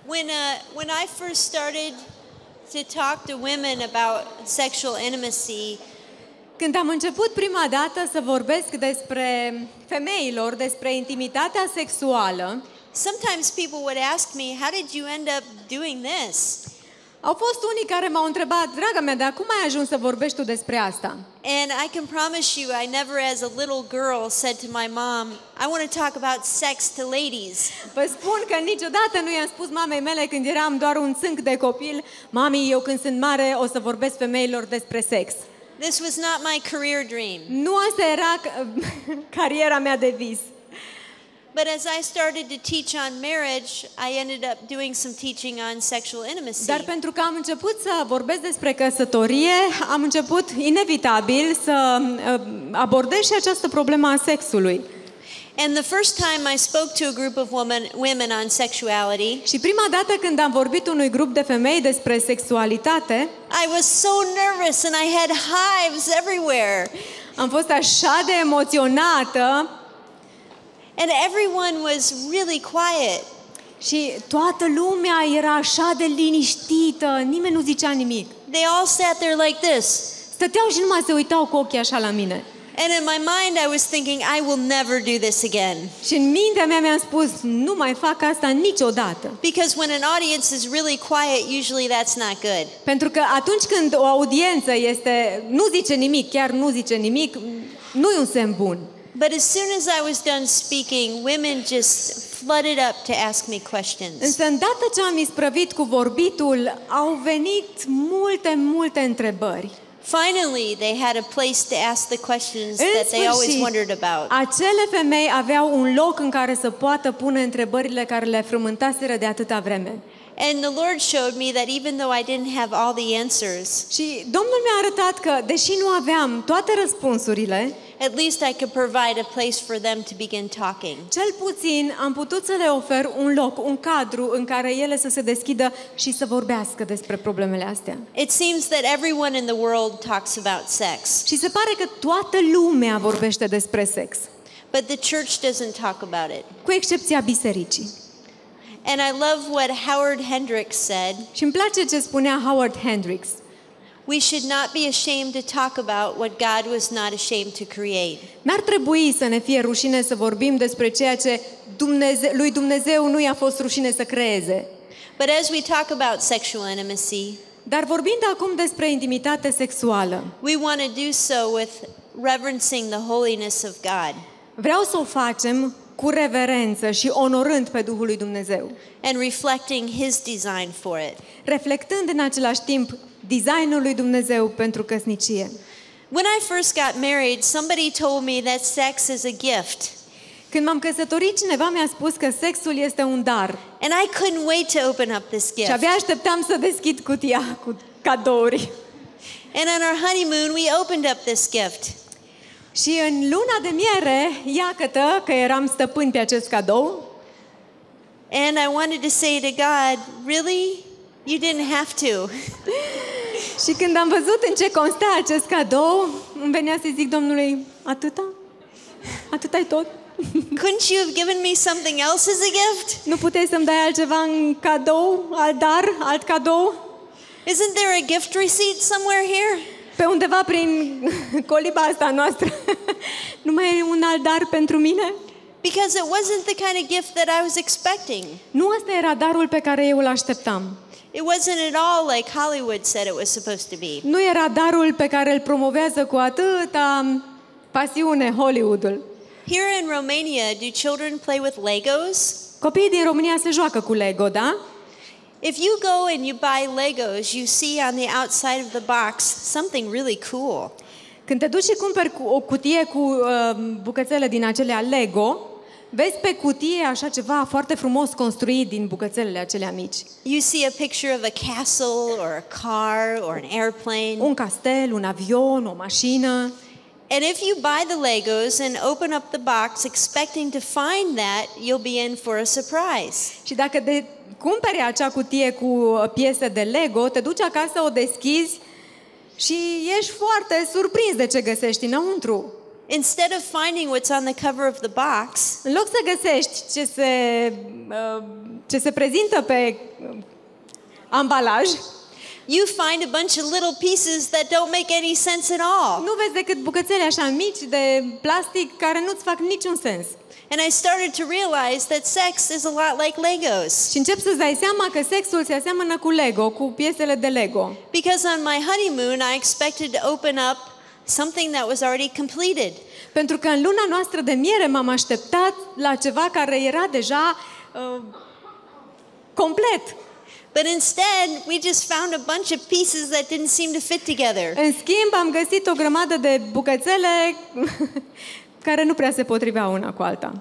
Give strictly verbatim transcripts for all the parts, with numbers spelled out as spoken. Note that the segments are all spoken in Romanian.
When uh, when I first started to talk to women about sexual intimacy, Când am început prima dată să vorbesc despre femeilor, despre intimitatea sexuală, sometimes people would ask me, "How did you end up doing this?" au fost unii care m-au întrebat, draga mea, dar cum ai ajuns să vorbești tu despre asta? And I can promise you, I never as a little girl said to my mom, "I want to talk about sex to ladies." Vă spun că niciodată nu i-am spus mamei mele când eram doar un țânc de copil, mami, eu când sunt mare o să vorbesc femeilor despre sex. This was not my career dream. Nu asta era cariera mea de vis. But as I started to teach on marriage, I ended up doing some teaching on sexual intimacy. Dar pentru că am început să vorbesc despre căsătorie, am început inevitabil să abordez și această problemă a sexului. And the first time I spoke to a group of women, women on sexuality, Și prima dată când am vorbit unui grup de femei despre sexualitate, I was so nervous and I had hives everywhere. am fost așa de emoționată And everyone was really quiet. și toată lumea era așa de liniștită, nimeni nu zicea nimic. They all sat there like this. Stăteau și numai se uitau cu ochii așa la mine. And in my mind I was thinking, I will never do this again. Și în mintea mea mi-am spus, nu mai fac asta niciodată. Because when an audience is really quiet, usually that's not good. Pentru că atunci când o audiență este, nu zice nimic, chiar nu zice nimic, nu e un semn bun. But as soon as I was done speaking, women just flooded up to ask me questions. Însă îndată ce am isprăvit cu vorbitul, au venit multe, multe întrebări. Finally, they had a place to ask the questions În that they always sfârșit, wondered about. acele femei aveau un loc în care să poată pune întrebările care le frământaseră de atâta vreme. And the Lord showed me that even though I didn't have all the answers, Și Domnul mi-a arătat că, deși nu aveam toate răspunsurile, at least I could provide a place for them to begin talking. cel puțin am putut să le ofer un loc, un cadru în care ele să se deschidă și să vorbească despre problemele astea. It seems that everyone in the world talks about sex, Și se pare că toată lumea vorbește despre sex, but the church doesn't talk about it. cu excepția bisericii. And I love what Howard Hendricks said. Și îmi place ce spunea Howard Hendricks. We should not be ashamed to talk about what God was not ashamed to create. N-ar trebui să ne fie rușine să vorbim despre ceea ce Dumnezeu, lui Dumnezeu nu i-a fost rușine să creeze. But as we talk about sexual intimacy, Dar vorbind acum despre intimitate sexuală, we want to do so with reverencing the holiness of God vreau să o facem cu reverență și onorând pe Duhul lui Dumnezeu, and reflecting His design for it. reflectând în același timp designul lui Dumnezeu pentru căsnicie. When I first got married, somebody told me that sex is a gift. Când m-am căsătorit, cineva mi-a spus că sexul este un dar. And I couldn't wait to open up this Și gift. abia așteptam să deschid cutia cu cadouri. And on our honeymoon, we opened up this gift. Și în luna de miere, iată că eram stăpâni pe acest cadou. And I wanted to say to God, really? You didn't have to. Și când am văzut în ce consta acest cadou, îmi venea să zic Domnului, atâta? Atâta-i tot? Couldn't you have given me something else as a gift? Nu puteai să-mi dai altceva în cadou, alt dar, alt cadou? Isn't there a gift receipt somewhere here? Pe undeva prin coliba asta noastră. Nu mai e un alt dar pentru mine? Because it wasn't the kind of gift that I was expecting. Nu asta era darul pe care eu îl așteptam. It wasn't at all like Hollywood said it was supposed to be. Nu era darul pe care îl promovează cu atâta pasiune Hollywoodul. Here in Romania, do children play with Legos? Copiii din România se joacă cu Lego, da? If you go and you buy Legos, you see on the outside of the box something really cool. Când te duci și cumperi cu o cutie cu uh, bucățele din acelea Lego, vezi pe cutie așa ceva foarte frumos construit din bucățelele acelea mici. You see a picture of a castle or a car or an airplane. Un castel, un avion, o mașină. And if you buy the Legos and open up the box expecting to find that, you'll be in for a surprise. Și dacă de cumperi acea cutie cu piese de Lego, te duci acasă, o deschizi și ești foarte surprins de ce găsești înăuntru. Instead of finding what's on the cover of the box, în loc să găsești ce se, uh, ce se prezintă pe uh, ambalaj, you find a bunch of little pieces that don't make any sense at all. nu vezi decât bucățele așa mici de plastic care nu-ți fac niciun sens. And I started to realize that sex is a lot like Legos. Și încep să-ți dai seama că sexul se aseamănă cu Lego, cu piesele de Lego. Because on my honeymoon, I expected to open up something that was already completed. Pentru că în luna noastră de miere m-am așteptat la ceva care era deja uh, complet. But instead, we just found a bunch of pieces that didn't seem to fit together. În schimb, am găsit o grămadă de bucățele care nu prea se potriveau una cu alta.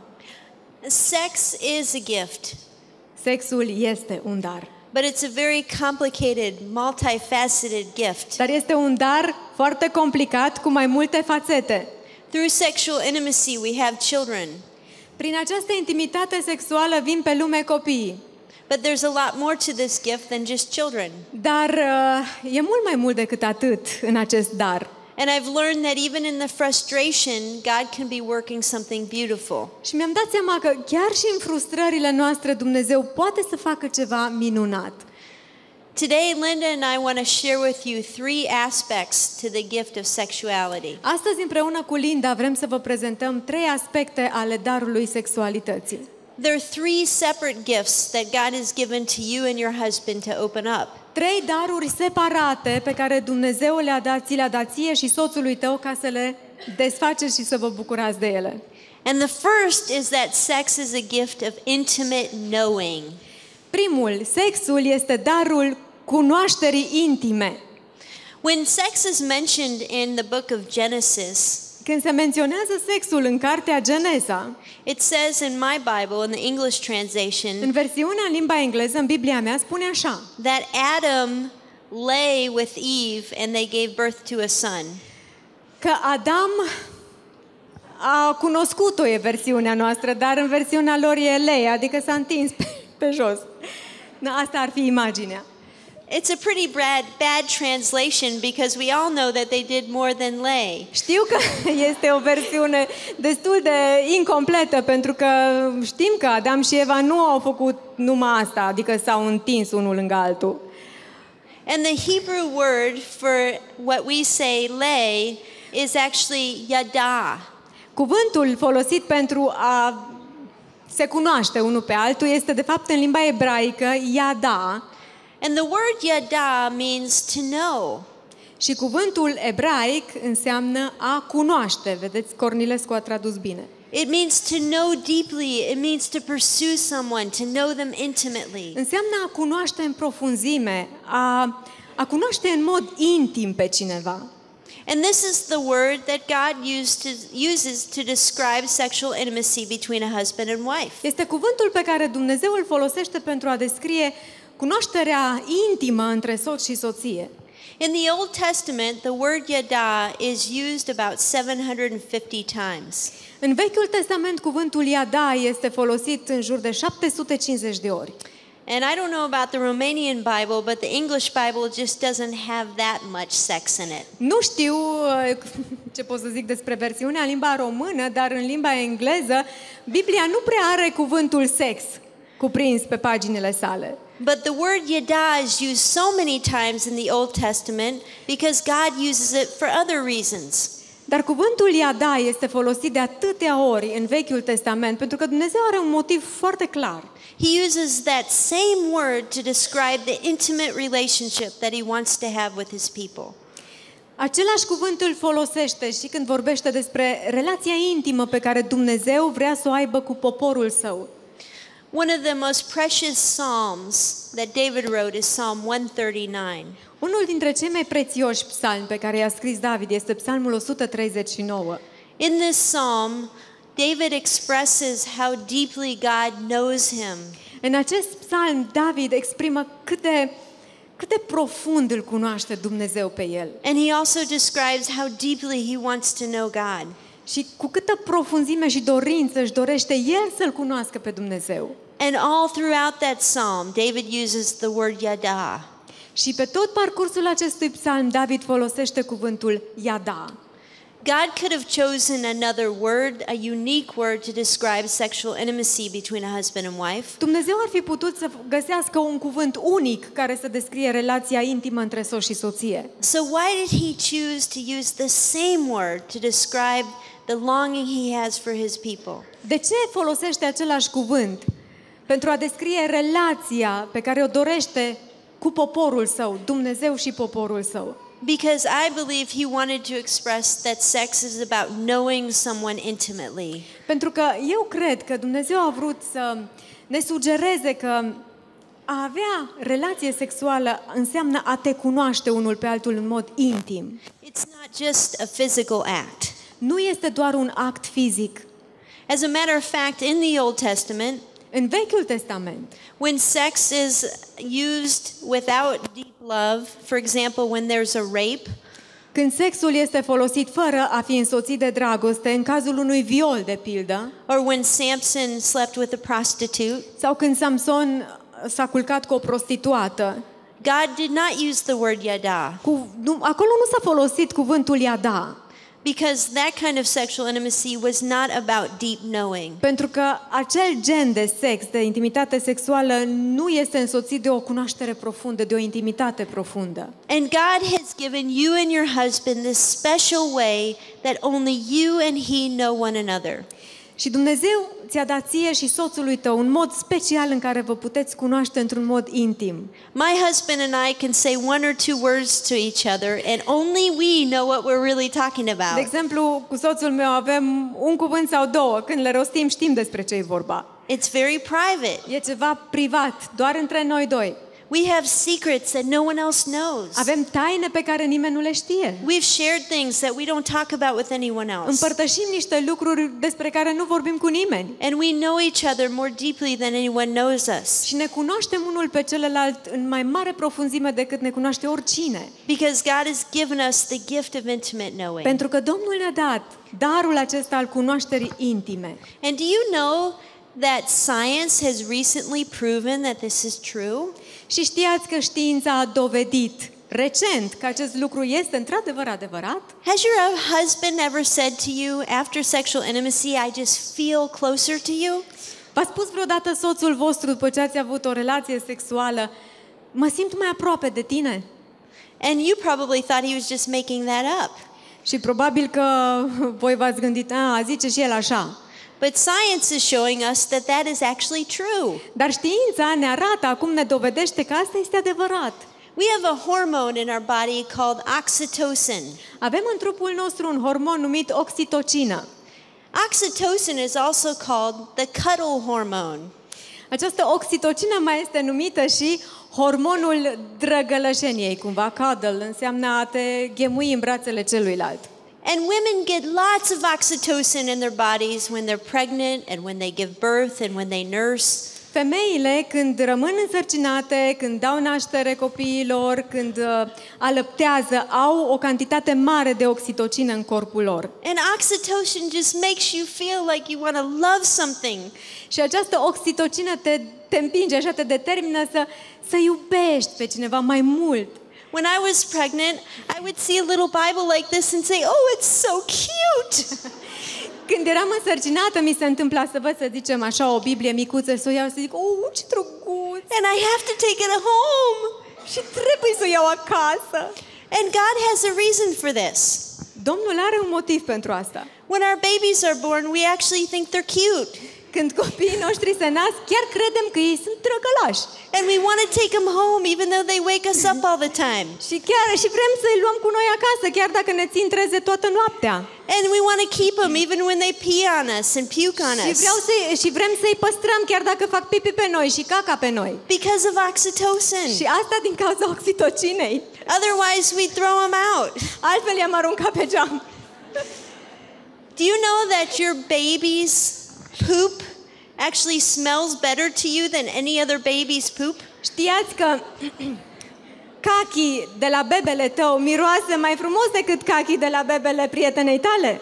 Sex is a gift, Sexul este un dar. but it's a very complicated, multifaceted gift. Dar este un dar foarte complicat cu mai multe fațete. Through sexual intimacy, we have children. Prin această intimitate sexuală vin pe lume copiii. But there's a lot more to this gift than just children. Dar uh, e mult mai mult decât atât în acest dar. And I've learned that even in the frustration, God can be working something beautiful. Și mi-am dat seama că chiar și în frustrările noastre Dumnezeu poate să facă ceva minunat. Today, Linda and I want to share with you three aspects to the gift of sexuality. Astăzi împreună cu Linda vrem să vă prezentăm trei aspecte ale darului sexualității. There are three separate gifts that God has given to you and your husband to open up. Trei daruri separate pe care Dumnezeu le-a dat, ți le-a dat ție și soțului tău ca să le desfaceți și să vă bucurați de ele. And the first is that sex is a gift of intimate knowing. Primul, sexul este darul cunoașterii intime. When sex is mentioned in the book of Genesis, Când se menționează sexul în cartea Geneza, it says in my Bible, in the English translation, în versiunea în limba engleză, în Biblia mea, spune așa: that Adam lay with Eve and they gave birth to a son. că Adam a cunoscut-o, e versiunea noastră, dar în versiunea lor e lei, adică s-a întins pe, pe jos. Na, asta ar fi imaginea. It's a pretty bad, bad translation because we all know that they did more than lay. Știu că este o versiune destul de incompletă, pentru că știm că Adam și Eva nu au făcut numai asta, adică s-au întins unul lângă altul. And the Hebrew word for what we say lay is actually yada. Cuvântul folosit pentru a se cunoaște unul pe altul este de fapt în limba ebraică yada. And the word yada means to know. Și cuvântul ebraic înseamnă a cunoaște. Vedeți, Cornilescu a tradus bine. It means to know deeply. It means to pursue someone, to know them intimately. Înseamnă a cunoaște în profunzime, a, a cunoaște în mod intim pe cineva. And this is the word that God used to, uses to describe sexual intimacy between a husband and wife. Este cuvântul pe care Dumnezeu îl folosește pentru a descrie cunoașterea intimă între soț și soție. In the Old Testament, the word yada is used about seven hundred fifty times. În Vechiul Testament, cuvântul yada este folosit în jur de șapte sute cincizeci de ori. And I don't know about the Romanian Bible, but the English Bible just doesn't have that much sex in it. Nu știu uh, ce pot să zic despre versiunea în limba română, dar în limba engleză, Biblia nu prea are cuvântul sex cuprins pe paginile sale. But the word yada is used so many times in the Old Testament because God uses it for other reasons. Dar cuvântul yada este folosit de atâtea ori în Vechiul Testament pentru că Dumnezeu are un motiv foarte clar. He uses that same word to describe the intimate relationship that he wants to have with his people. Același cuvânt îl folosește și când vorbește despre relația intimă pe care Dumnezeu vrea să o aibă cu poporul său. One of the most precious psalms that David wrote is Psalm one thirty-nine. Unul dintre cei mai prețioși psalmi pe care i-a scris David este Psalmul o sută treizeci și nouă. In this psalm, David expresses how deeply God knows him. În acest psalm, David exprimă cât de, cât de profund îl cunoaște Dumnezeu pe el. And he also describes how deeply he wants to know God. Și cu câtă profunzime și dorință își dorește el să-L cunoască pe Dumnezeu. And all throughout that psalm, David uses the word yada. Și pe tot parcursul acestui psalm, David folosește cuvântul yada. God could have chosen another word, a unique word to describe sexual intimacy between a husband and wife. Dumnezeu ar fi putut să găsească un cuvânt unic care să descrie relația intimă între soț și soție. So why did he choose to use the same word to describe the longing he has for his people? De ce folosește același cuvânt pentru a descrie relația pe care o dorește cu poporul său, Dumnezeu și poporul său? Because I believe he wanted to express that sex is about knowing someone intimately. Pentru că eu cred că Dumnezeu a vrut să ne sugereze că a avea relație sexuală înseamnă a te cunoaște unul pe altul în mod intim. It's not just a physical act. Nu este doar un act fizic. As a matter of fact, in the Old Testament, în Vechiul Testament, when sex is used without deep love, for example, when there's a rape, când sexul este folosit fără a fi însoțit de dragoste, în cazul unui viol, de pildă, or when Samson slept with a prostitute, sau când Samson s-a culcat cu o prostituată, God did not use the word yada. Cu, nu, acolo nu s-a folosit cuvântul yada. Because that kind of sexual intimacy was not about deep knowing. Pentru că acel gen de sex, de intimitate sexuală, nu este însoțit de o cunoaștere profundă, de o intimitate profundă. And God has given you and your husband this special way that only you and he know one another. Și Dumnezeu ți-a dat ție și soțului tău un mod special în care vă puteți cunoaște într-un mod intim. My husband and I can say one or two words to each other and only we know what we're really talking about. De exemplu, cu soțul meu avem un cuvânt sau două, când le rostim știm despre ce e vorba. It's very private. E ceva privat, doar între noi doi. We have secrets that no one else knows. Avem taine pe care nimeni nu le știe. We've shared things that we don't talk about with anyone else. Împărtășim niște lucruri despre care nu vorbim cu nimeni. And we know each other more deeply than anyone knows us. Și ne cunoaștem unul pe celălalt în mai mare profunzime decât ne cunoaște oricine. Because God has given us the gift of intimate knowing. Pentru că Domnul ne-a dat darul acesta al cunoașterii intime. And do you know that science has recently proven that this is true? Și știați că știința a dovedit recent că acest lucru este într-adevăr adevărat? Has your husband ever said to you, after sexual intimacy, I just feel closer to you? V-a spus vreodată soțul vostru după ce ați avut o relație sexuală, mă simt mai aproape de tine? And you probably thought he was just making that up. Și probabil că voi v-ați gândit, a, zice și el așa. But science is showing us that that is actually true. Dar știința ne arată, acum ne dovedește că asta este adevărat. We have a hormone in our body called oxytocin. Avem în trupul nostru un hormon numit oxitocină. Oxytocin is also called the cuddle hormone. Această oxitocină mai este numită și hormonul drăgălășeniei, cumva cuddle, înseamnă a te ghemui în brațele celuilalt. And women get lots of oxytocin in their bodies when they're pregnant and when they give birth and when they nurse. Femeile, când rămân însărcinate, când dau naștere copiilor, când uh, alăptează, au o cantitate mare de oxitocină în corpul lor. And oxytocin just makes you feel like you want to love something. Și această oxitocină te, te împinge, așa te determină să, să iubești pe cineva mai mult. When I was pregnant, I would see a little Bible like this and say, "Oh, it's so cute." Când eram însărcinată, mi se întâmpla să văd, să zicem așa, o Biblie micuță, să o iau să zic, oh, ce drăguț! And I have to take it home. Și trebuie să o iau acasă. And God has a reason for this. Domnul are un motiv pentru asta. When our babies are born, we actually think they're cute. Când copiii noștri se nasc, chiar credem că ei sunt drăgălași. And we want to take them home even though they wake us up all the time. Și chiar și vrem să-i luăm cu noi acasă, chiar dacă ne țin treze toată noaptea. And we want to keep them even when they pee on us and puke on Și, us. vreau să și vrem să-i păstrăm chiar dacă fac pipi pe noi și caca pe noi. Because of oxytocin. Și asta din cauza oxitocinei. Otherwise, we throw them out. Altfel i-am aruncat pe geam. Do you know that your baby's poop actually smells better to you than any other baby's poop? Știați că cachii de la bebele tău miroase mai frumos decât cachii de la bebele prietenei tale?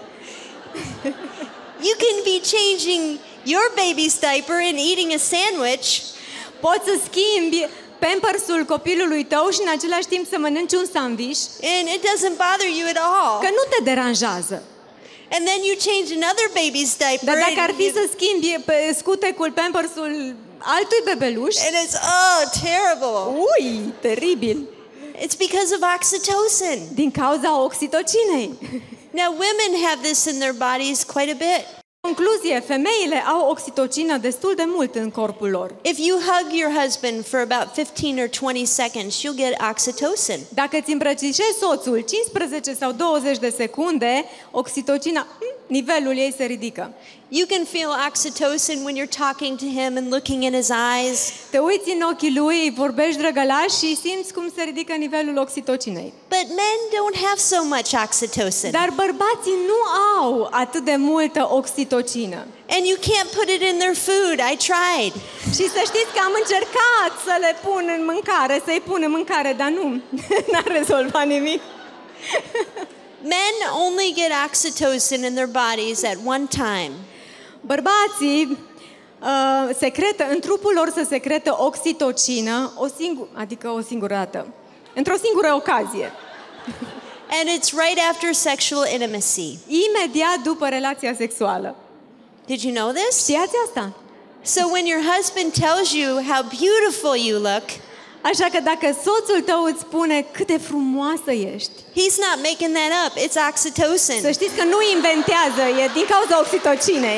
You can be changing your baby's diaper and eating a sandwich. Poți să schimbi pampersul copilului tău și în același timp să mănânci un sandwich, and it doesn't bother you at all. că nu te deranjează. And then you change another baby's diaper. Dar dacă and ar fi you- să schimbi pe scutecul, pampersul altui bebeluș, and it's, oh, terrible. ui, teribil, It's because of oxytocin. din cauza oxitocinei. Now, women have this in their bodies quite a bit. Concluzie, femeile au oxitocină destul de mult în corpul lor. If you hug your husband for about fifteen or twenty seconds, you'll get oxytocin. Dacă îți îmbrățișezi soțul cincisprezece sau douăzeci de secunde, oxitocina, nivelul ei se ridică. You can feel oxytocin when you're talking to him and looking in his eyes. Te uiți în ochii lui, vorbești drăgălaș și simți cum se ridică nivelul oxitocinei. But men don't have so much oxytocin. Dar bărbații nu au atât de multă oxitocină. And you can't put it in their food. I tried. Și să știți că am încercat să le pun în mâncare, să-i pun în mâncare, dar nu, n-a rezolvat nimic. Men only get oxytocin in their bodies at one time. Bărbații uh, secretă, în trupul lor se secretă oxitocină, o singur, adică o singură dată, într-o singură ocazie. And it's right after sexual intimacy. Imediat după relația sexuală. Did you know this? Știați asta? So when your husband tells you how beautiful you look, Așa că dacă soțul tău îți spune cât de frumoasă ești, he's not making that up. It's să oxytocin. știți că nu inventează, e din cauza oxitocinei.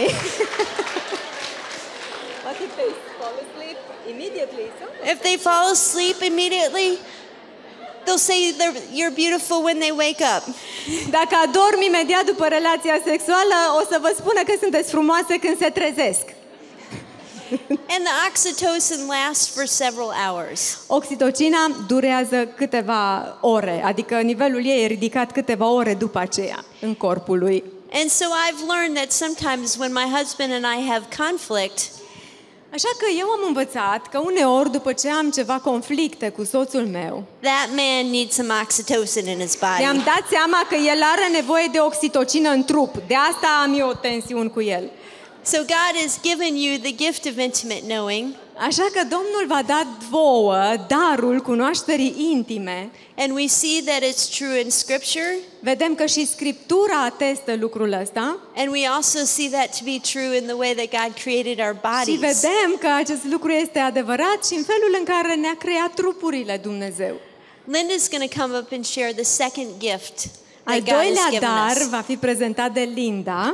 What if they fall asleep immediately? If they fall asleep immediately, they'll say they're, you're beautiful when they wake up. Dacă adorm imediat după relația sexuală, o să vă spună că sunteți frumoase când se trezesc. And the oxytocin lasts for several hours. Oxitocina durează câteva ore, adică nivelul ei e ridicat câteva ore după aceea în corpul lui. And so I've learned that sometimes when my husband and I have conflict, Așa că eu am învățat că uneori după ce am ceva conflicte cu soțul meu, that man needs some oxytocin in his mi-am body. dat seama că el are nevoie de oxitocină în trup. De asta am eu tensiuni cu el. So God has given you the gift of intimate knowing, Așa că Domnul v-a dat vouă darul cunoașterii intime. and we see that it's true in Scripture, Vedem că și Scriptura atestă lucrul ăsta. and we also see that to be true in the way that God created our Și bodies. vedem că acest lucru este adevărat și în felul în care ne-a creat trupurile Dumnezeu. Linda's going to come up and share the second gift Al that God has doilea given dar us. va fi prezentat de Linda.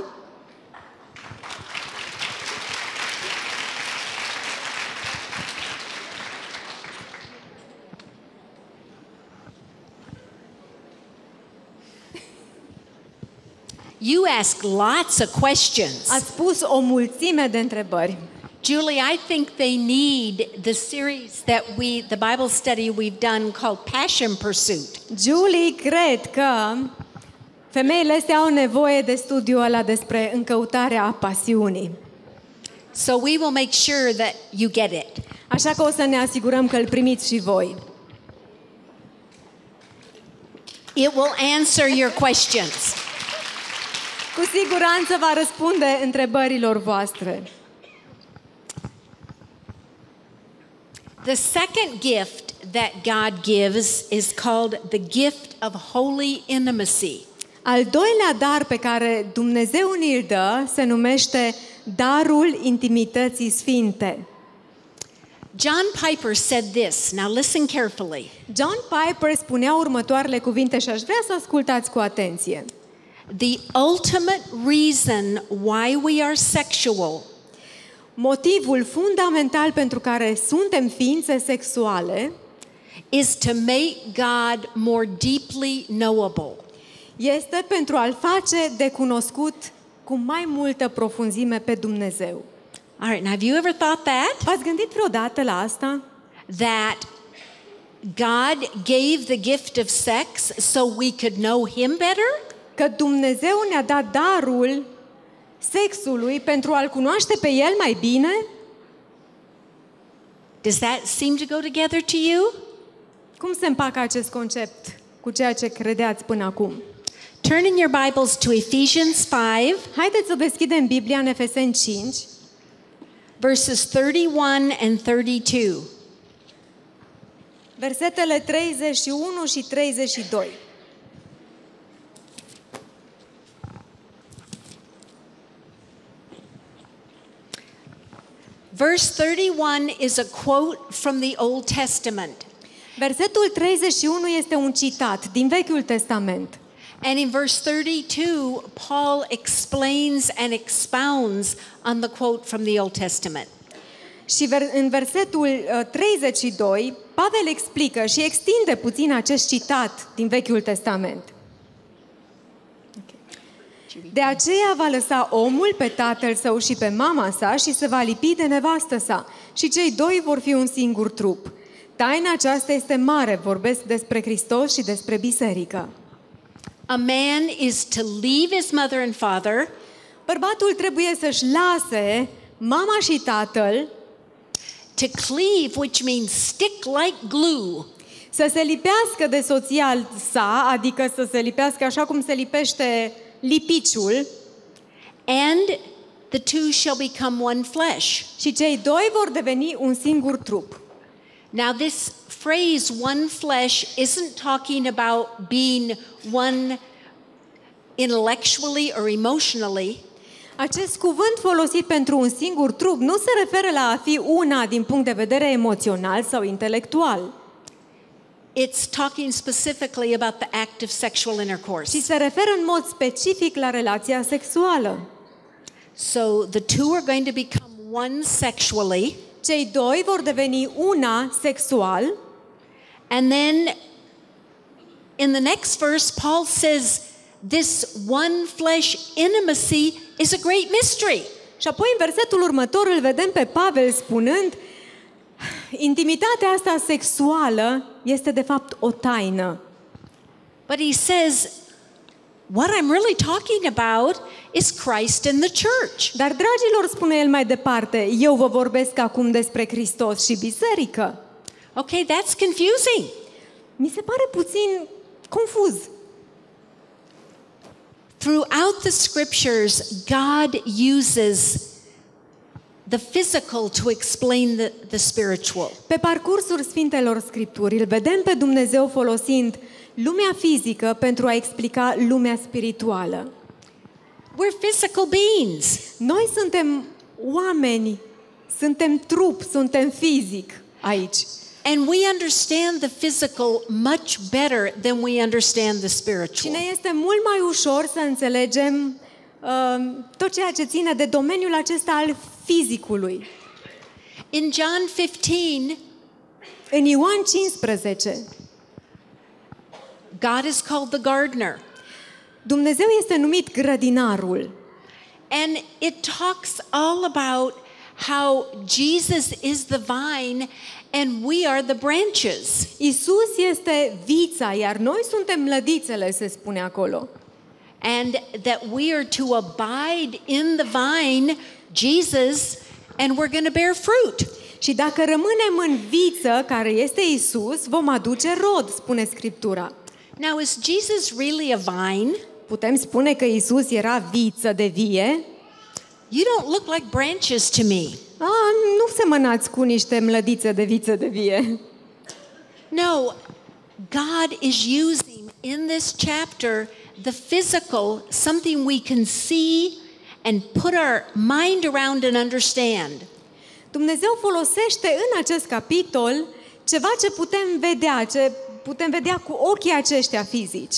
You ask lots of questions. Ați pus o mulțime de întrebări. Julie, I think they need the series that we, the Bible study we've done called Passion Pursuit. Julie, cred că femeile astea au nevoie de studiul ăla despre încăutarea pasiunii. So we will make sure that you get it. Așa că o să ne asigurăm că îl primiți și voi. It will answer your questions. Cu siguranță va răspunde întrebărilor voastre. The second gift that God gives is called the gift of holy intimacy. Al doilea dar pe care Dumnezeu ni-l dă se numește darul intimității sfinte. John Piper said this. Now listen carefully. John Piper spunea următoarele cuvinte și aș vrea să ascultați cu atenție. The ultimate reason why we are sexual Motivul fundamental pentru care suntem ființe sexuale is to make God more deeply knowable. este pentru a-L face de cunoscut cu mai multă profunzime pe Dumnezeu. All right, now have you ever thought that? V-ați gândit vreodată la asta? That God gave the gift of sex so we could know Him better? Că Dumnezeu ne-a dat darul sexului pentru a-L cunoaște pe El mai bine? Does that seem to go together to you? Cum se împacă acest concept cu ceea ce credeați până acum? Turn in your Bibles to Ephesians five, Haideți să deschidem Biblia în Efeseni cinci, verses thirty-one and thirty-two. versetele treizeci și unu și treizeci și doi. Verse thirty-one is a quote from the Old Testament. Versetul treizeci și unu este un citat din Vechiul Testament. And in verse thirty-two, Paul explains and expounds on the quote from the Old Testament. Și în versetul treizeci și doi, Pavel explică și extinde puțin acest citat din Vechiul Testament. De aceea va lăsa omul pe tatăl său și pe mama sa și se va lipi de nevastă sa și cei doi vor fi un singur trup. Taina aceasta este mare, vorbesc despre Hristos și despre biserică. A man is to leave his mother and father. Bărbatul trebuie să-și lase mama și tatăl. To cleave, which means stick like glue. Să se lipească de soția sa, adică să se lipească așa cum se lipește lipiciul. And the two shall become one flesh. Și cei doi vor deveni un singur trup. Now this phrase one flesh isn't talking about being one intellectually or emotionally. Acest cuvânt folosit pentru un singur trup nu se referă la a fi una din punct de vedere emoțional sau intelectual. It's talking specifically about the act of sexual intercourse. Și se referă în mod specific la relația sexuală. So the two are going to become one sexually. Cei doi vor deveni una sexual. And then in the next verse Paul says this one flesh intimacy is a great mystery. Și apoi în versetul următor îl vedem pe Pavel spunând: intimitatea asta sexuală este de fapt o taină. But he says what I'm really talking about is Christ and the church. Dar dragilor, spune el mai departe, eu vă vorbesc acum despre Hristos și biserică. Okay, that's confusing. Mi se pare puțin confuz. Throughout the scriptures, God uses the physical to explain the, the spiritual. Pe parcursul Sfintelor Scripturi îl vedem pe Dumnezeu folosind lumea fizică pentru a explica lumea spirituală. We're physical beings. Noi suntem oameni, suntem trup, suntem fizic aici. And we understand the physical much better than we understand the Și spiritual. ne este mult mai ușor să înțelegem uh, tot ceea ce ține de domeniul acesta al fizicului. In John fifteen, În Ioan cincisprezece, God is called the gardener. Dumnezeu este numit grădinarul. And it talks all about how Jesus is the vine and we are the branches. Isus este vița, iar noi suntem lădițele, se spune acolo. And that we are to abide in the vine, Jesus, and we're going to bear fruit. Și dacă rămânem în viță, care este Isus, vom aduce rod, spune Scriptura. Now, is Jesus really a vine? Putem spune că Isus era viță de vie? You don't look like branches to me. A, nu semănați cu niște mlădițe de viță de vie. No, God is using in this chapter the physical, something we can see and put our mind around and understand. Dumnezeu folosește în acest capitol ceva ce putem vedea, ce putem vedea cu ochii aceștia fizici.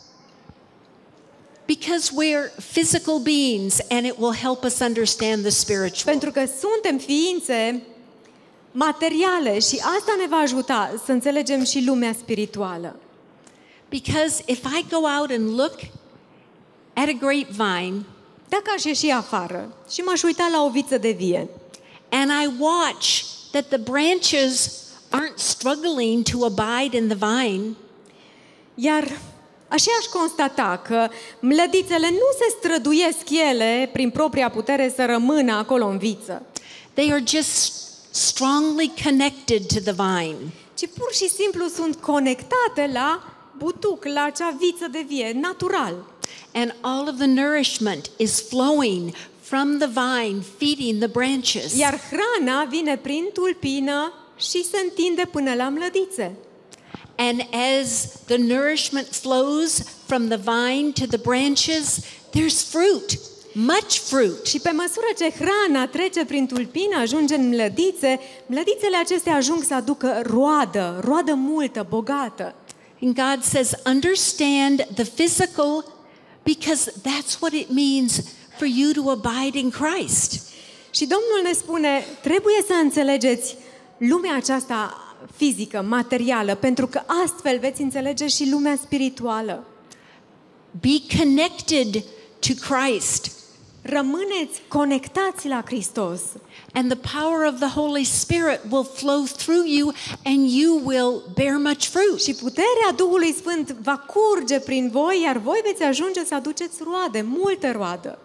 Because we're physical beings and it will help us understand the spiritual. Pentru că suntem ființe materiale și asta ne va ajuta să înțelegem și lumea spirituală. Because if I go out and look at a grapevine, Dacă aș ieși afară și m-aș uita la o viță de vie and I watch that the branches aren't struggling to abide in the vine, iar așa aș constata că mlădițele nu se străduiesc ele prin propria putere să rămână acolo în viță, they are just strongly connected to the vine. ci pur și simplu sunt conectate la butuc, la acea viță de vie, natural. And all of the nourishment is flowing from the vine, feeding the branches. Iar hrana vine prin tulpină și se întinde până la mlădițe. And as the nourishment flows from the vine to the branches, there's fruit. much fruit. Și pe măsură ce hrana trece prin tulpină, ajunge în mlădițe, mlădițele acestea ajung să aducă roadă, roadă multă, bogată. And God says, understand the physical, because that's what it means for you to abide in Christ. Și Domnul ne spune, trebuie să înțelegeți lumea aceasta fizică, materială, pentru că astfel veți înțelege și lumea spirituală. Be connected to Christ. Rămâneți conectați la Hristos. And the power of the Holy Spirit will flow through you and you will bear much fruit. Și puterea Duhului Sfânt va curge prin voi, iar voi veți ajunge să aduceți roade, multă roadă.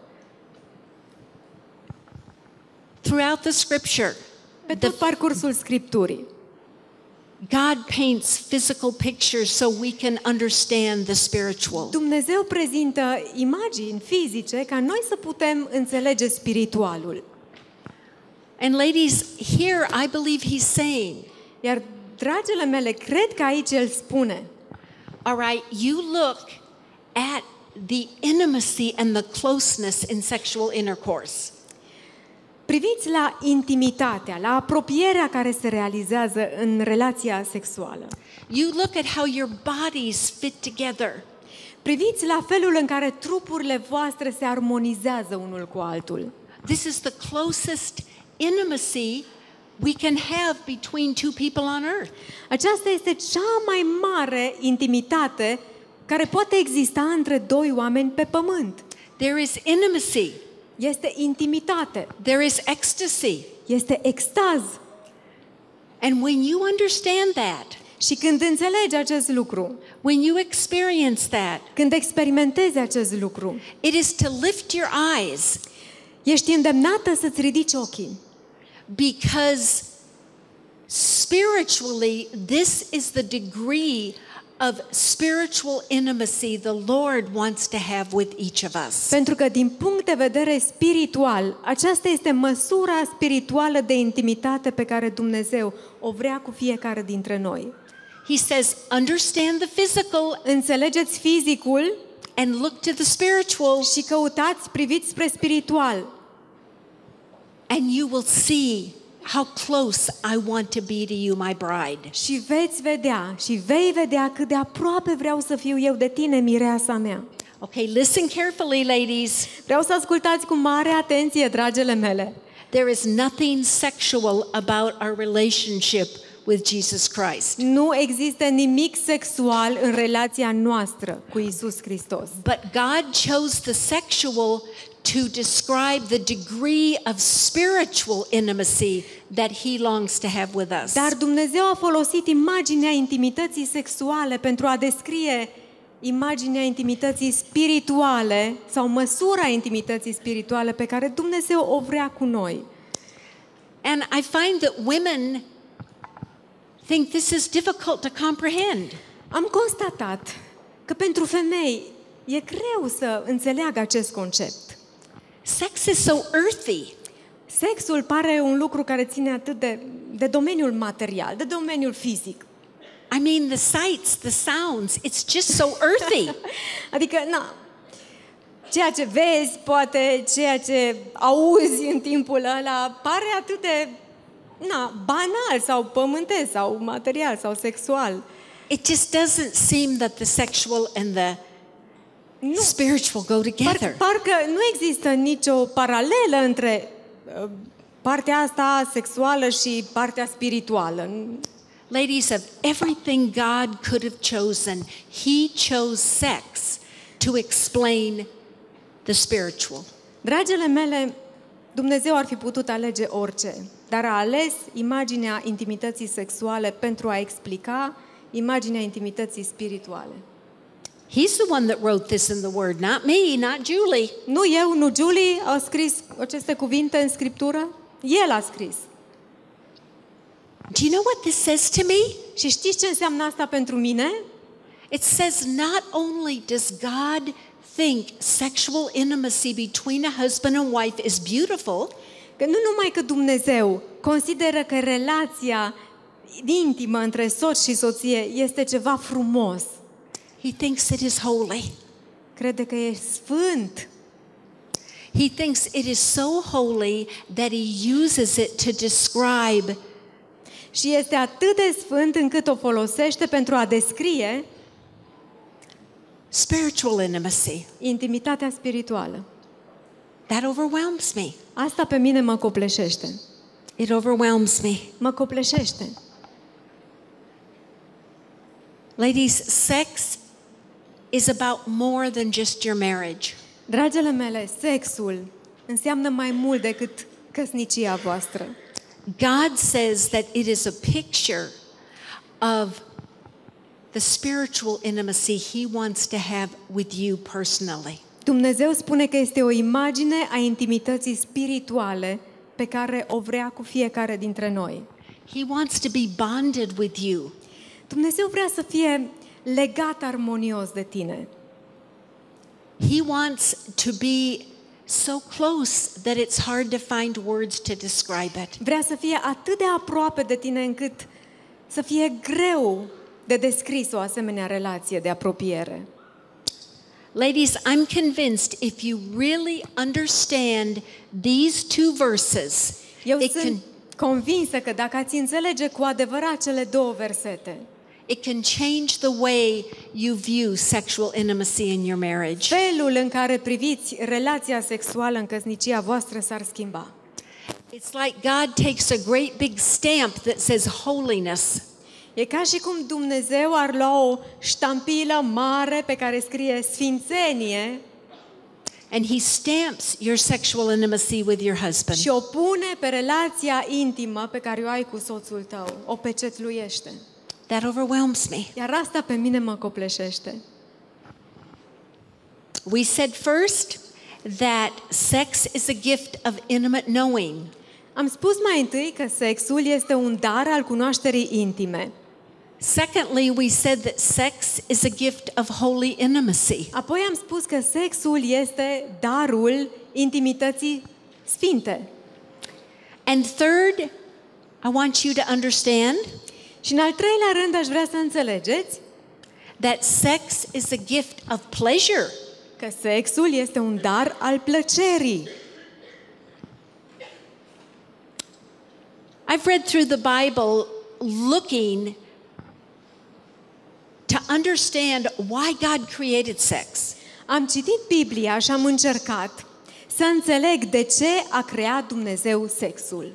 Throughout the scripture, Pe tot parcursul Scripturii, God paints physical pictures so we can understand the spiritual. Dumnezeu prezintă imagini fizice ca noi să putem înțelege spiritualul. And ladies, here I believe he's saying, Iar, dragile mele, cred că aici El spune, all right, you look at the intimacy and the closeness in sexual intercourse. priviți la intimitatea, la apropierea care se realizează în relația sexuală. You look at how your bodies fit together. Priviți la felul în care trupurile voastre se armonizează unul cu altul. This is the closest intimacy we can have between two people on earth. Aceasta este cea mai mare intimitate care poate exista între doi oameni pe pământ. There is intimacy. Este intimitate, There is ecstasy. este extaz. And when you understand that, Și când înțelegi acest lucru, when you experience that, când experimentezi acest lucru, it is to lift your eyes, ești îndemnată să-ți ridici ochii. because spiritually, this is the degree of spiritual intimacy the Lord wants to have with each of us. Pentru că din punct de vedere spiritual, aceasta este măsura spirituală de intimitate pe care Dumnezeu o vrea cu fiecare dintre noi. He says, understand the physical Înțelegeți fizicul and look to the spiritual, și căutați, priviți spre spiritual. and you will see how close I want to be to you, my bride. Și veți vedea, și vei vedea cât de aproape vreau să fiu eu de tine, mireasa mea. Okay, listen carefully, ladies. Vreau să ascultați cu mare atenție, dragele mele. There is nothing sexual about our relationship with Jesus Christ. Nu există nimic sexual în relația noastră cu Isus Hristos. But God chose the sexual to describe the degree of spiritual intimacy that He longs to have with us. Dar Dumnezeu a folosit imaginea intimității sexuale pentru a descrie imaginea intimității spirituale sau măsura intimității spirituale pe care Dumnezeu o vrea cu noi. And I find that women think this is difficult to comprehend. Am constatat că pentru femei e greu să înțeleagă acest concept. Sex is so earthy. Sexul pare un lucru care ține atât de, de domeniul material, de domeniul fizic. I mean, the sights, the sounds, it's just so earthy. Adică, na, ceea ce vezi, poate ceea ce auzi în timpul ăla, pare atât de, na, banal sau pământesc sau material sau sexual. It just doesn't seem that the sexual and the Nu, spiritual go together. par, parcă nu există nicio paralelă între uh, partea asta sexuală și partea spirituală. Ladies, of everything God could have chosen, He chose sex to explain the spiritual. Dragile mele, Dumnezeu ar fi putut alege orice, dar a ales imaginea intimității sexuale pentru a explica imaginea intimității spirituale. He's the one that wrote this in the Word, not me, not Julie. Nu eu, nu Julie a scris aceste cuvinte în Scriptură? El a scris. Do you know what this says to me? Și știți ce înseamnă asta pentru mine? It says not only does God think sexual intimacy between a husband and wife is beautiful, Că nu numai că Dumnezeu consideră că relația intimă între soț și soție este ceva frumos, He thinks it is holy. crede că e sfânt. He thinks it is so holy that he uses it to describe Și este atât de sfânt încât o folosește pentru a descrie spiritual intimacy. intimitatea spirituală. That overwhelms me. Asta pe mine mă copleșește. It overwhelms me. Mă copleșește. Ladies, sex is about more than just your marriage. Dragile mele, sexul înseamnă mai mult decât căsnicia voastră. God says that it is a picture of the spiritual intimacy He wants to have with you personally. Dumnezeu spune că este o imagine a intimității spirituale pe care o vrea cu fiecare dintre noi. He wants to be bonded with you. Dumnezeu vrea să fie legat armonios de tine. He wants to be so close that it's hard to find words to describe it. Vrea să fie atât de aproape de tine încât să fie greu de descris o asemenea relație de apropiere. Ladies, I'm convinced if you really understand these two verses, Eu it sunt can convinsă că dacă ați înțelege cu adevărat cele două versete, it can change the way you view sexual intimacy in your marriage. felul în care priviți relația sexuală în căsnicia voastră s-ar schimba. It's like God takes a great big stamp that says holiness. E ca și cum Dumnezeu ar lua o ștampilă mare pe care scrie sfințenie And He stamps your sexual intimacy with your husband. și o pune pe relația intimă pe care o ai cu soțul tău, o pecetluiește. That overwhelms me. Iar asta pe mine mă copleșește. We said first that sex is a gift of intimate knowing. Am spus mai întâi că sexul este un dar al cunoașterii intime. Secondly, we said that sex is a gift of holy intimacy. Apoi am spus că sexul este darul intimității sfinte. And third, I want you to understand Și în al treilea rând aș vrea să înțelegeți that sex is a gift of pleasure. că sexul este un dar al plăcerii. I've read through the Bible looking to understand why God created sex. Am citit Biblia și am încercat să înțeleg de ce a creat Dumnezeu sexul.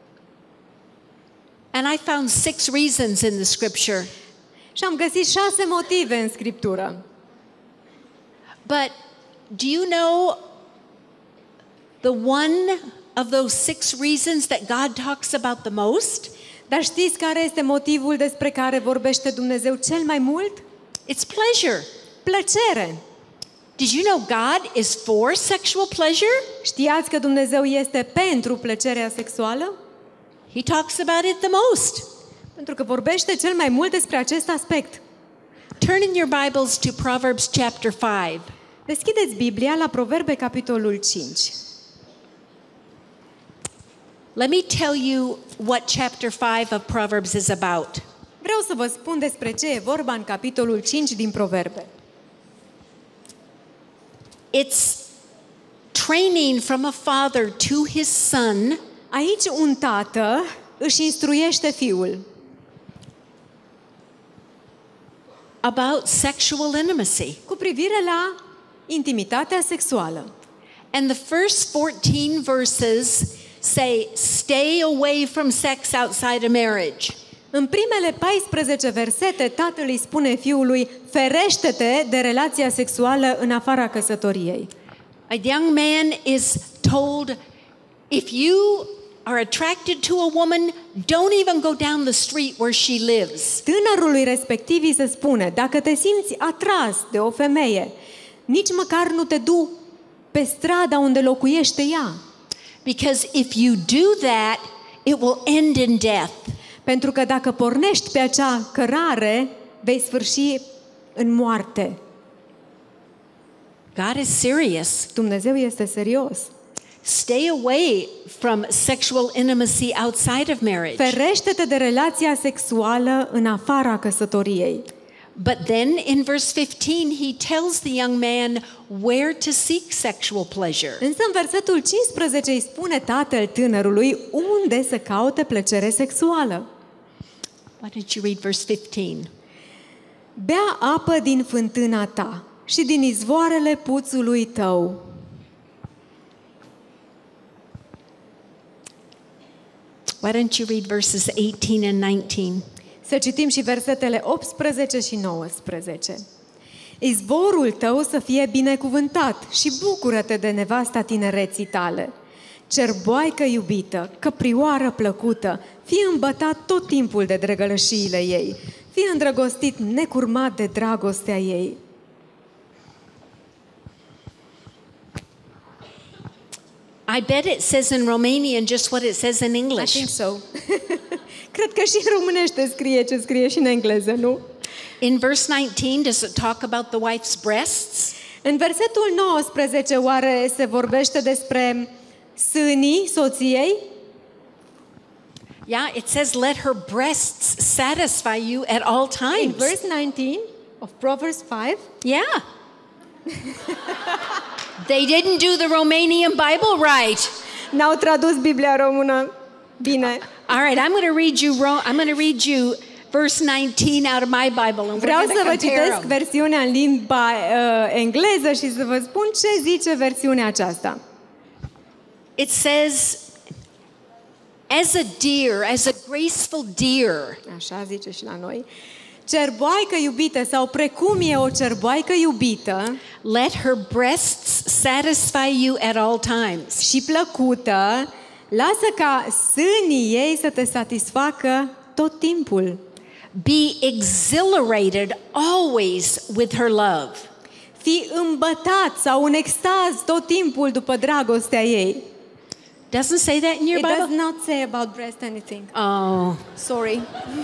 And I found six reasons in the scripture. Și am găsit șase motive în Scriptură. But do you know the one of those six reasons that God talks about the most? Dar știți care este motivul despre care vorbește Dumnezeu cel mai mult? It's pleasure. Plăcere. Did you know God is for sexual pleasure? Știați că Dumnezeu este pentru plăcerea sexuală? He talks about it the most. Pentru că vorbește cel mai mult despre acest aspect. Turn in your Bibles to Proverbs chapter five. Deschideți Biblia la Proverbe, capitolul cinci. Let me tell you what chapter five of Proverbs is about. Vreau să vă spun despre ce e vorba în capitolul cinci din Proverbe. It's training from a father to his son. Aici un tată își instruiește fiul About sexual intimacy. cu privire la intimitatea sexuală. And the first fourteen verses say, stay away from sex outside of marriage. În primele paisprezece versete, tatăl îi spune fiului, ferește-te de relația sexuală în afara căsătoriei. A young man is told, if you are attracted to a woman, don't even go down the street where she lives. Tânărului respectiv îi se spune, dacă te simți atras de o femeie, nici măcar nu te du pe strada unde locuiește ea. Because if you do that, it will end in death. Pentru că dacă pornești pe acea cărare, vei sfârși în moarte. God is serious. Dumnezeu este serios. Stay away from sexual intimacy outside of marriage. Ferește-te de relația sexuală în afara căsătoriei. But then in verse fifteen, he tells the young man where to seek sexual pleasure. Însă în versetul cincisprezece îi spune tatăl tânărului unde să caute plăcere sexuală. Why don't you read verse fifteen? Bea apă din fântâna ta și din izvoarele puțului tău. Why don't you read verses eighteen and nineteen? Să citim și versetele optsprezece și nouăsprezece. Izvorul tău să fie binecuvântat și bucură-te de nevasta tinereții tale. Cerboaică iubită, căprioară plăcută, fie îmbătat tot timpul de drăgălășiile ei, fie îndrăgostit necurmat de dragostea ei. I bet it says in Romanian just what it says in I English. think so. Cred că și în românește scrie ce scrie și în engleză, nu? In verse nineteen, does it talk about the wife's breasts? În versetul nouăsprezece, oare se vorbește despre sânii soției? Yeah, it says, let her breasts satisfy you at all In times. verse nineteen of Proverbs five. Yeah. They didn't do the Romanian Bible right. N-au tradus Biblia română bine. All right, I'm going to read you Ro- I'm going to read you verse nineteen out of my Bible, and we're Vreau going să to vă compare citesc them. versiunea în limba uh, engleză și să vă spun ce zice versiunea aceasta. It says, as a deer, as a graceful deer, Așa zice și la noi. Cerboaică iubită sau precum e o cerboaică iubită let her breasts satisfy you at all times. și plăcută, lasă ca sânii ei să te satisfacă tot timpul. Be exhilarated always with her love. Fii îmbătat sau în extaz tot timpul după dragostea ei. Doesn't say that in your It does Bible? not say about breast anything. Oh. Sorry.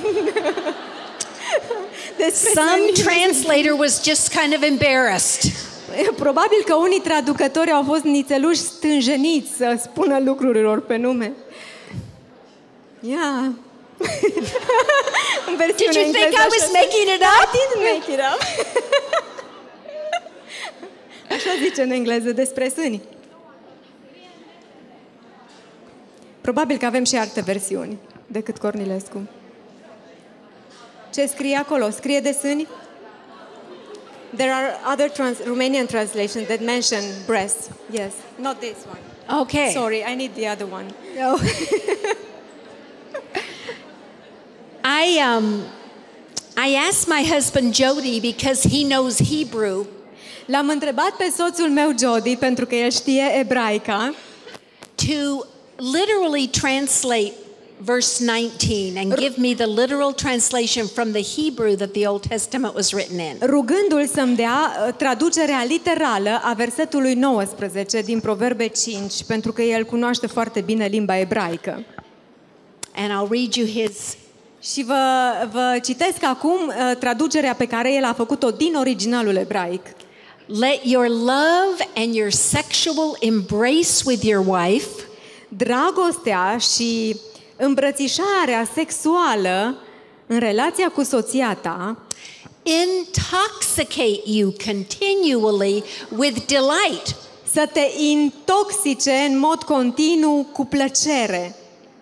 Despre Some sânii- translator was just kind of embarrassed. Probabil că unii traducători au fost nițeluși stânjeniți să spună lucrurilor pe nume. Yeah. În versiunea Did you think engleză I was așa- making it I up? didn't make it up. Așa zice în engleză despre sâni. Probabil că avem și alte versiuni decât Cornilescu. Ce scrie acolo? Scrie de sâni? There are other trans Romanian translations that mention breasts. Yes, not this one. Okay. Sorry, I need the other one. No. I um I asked my husband Jody because he knows Hebrew L-am întrebat pe soțul meu Jody, pentru că el știe ebraica, to literally translate verse nineteen and give me the literal translation from the Hebrew that the Old Testament was written in. rugându-l să-mi dea uh, traducerea literală a versetului nouăsprezece din Proverbe cinci, pentru că el cunoaște foarte bine limba ebraică. And I'll read you his Și vă, vă citesc acum uh, traducerea pe care el a făcut-o din originalul ebraic. let your love and your sexual embrace with your wife Dragostea și îmbrățișarea sexuală în relația cu soția ta intoxicate you continually with delight. să te intoxice în mod continuu cu plăcere.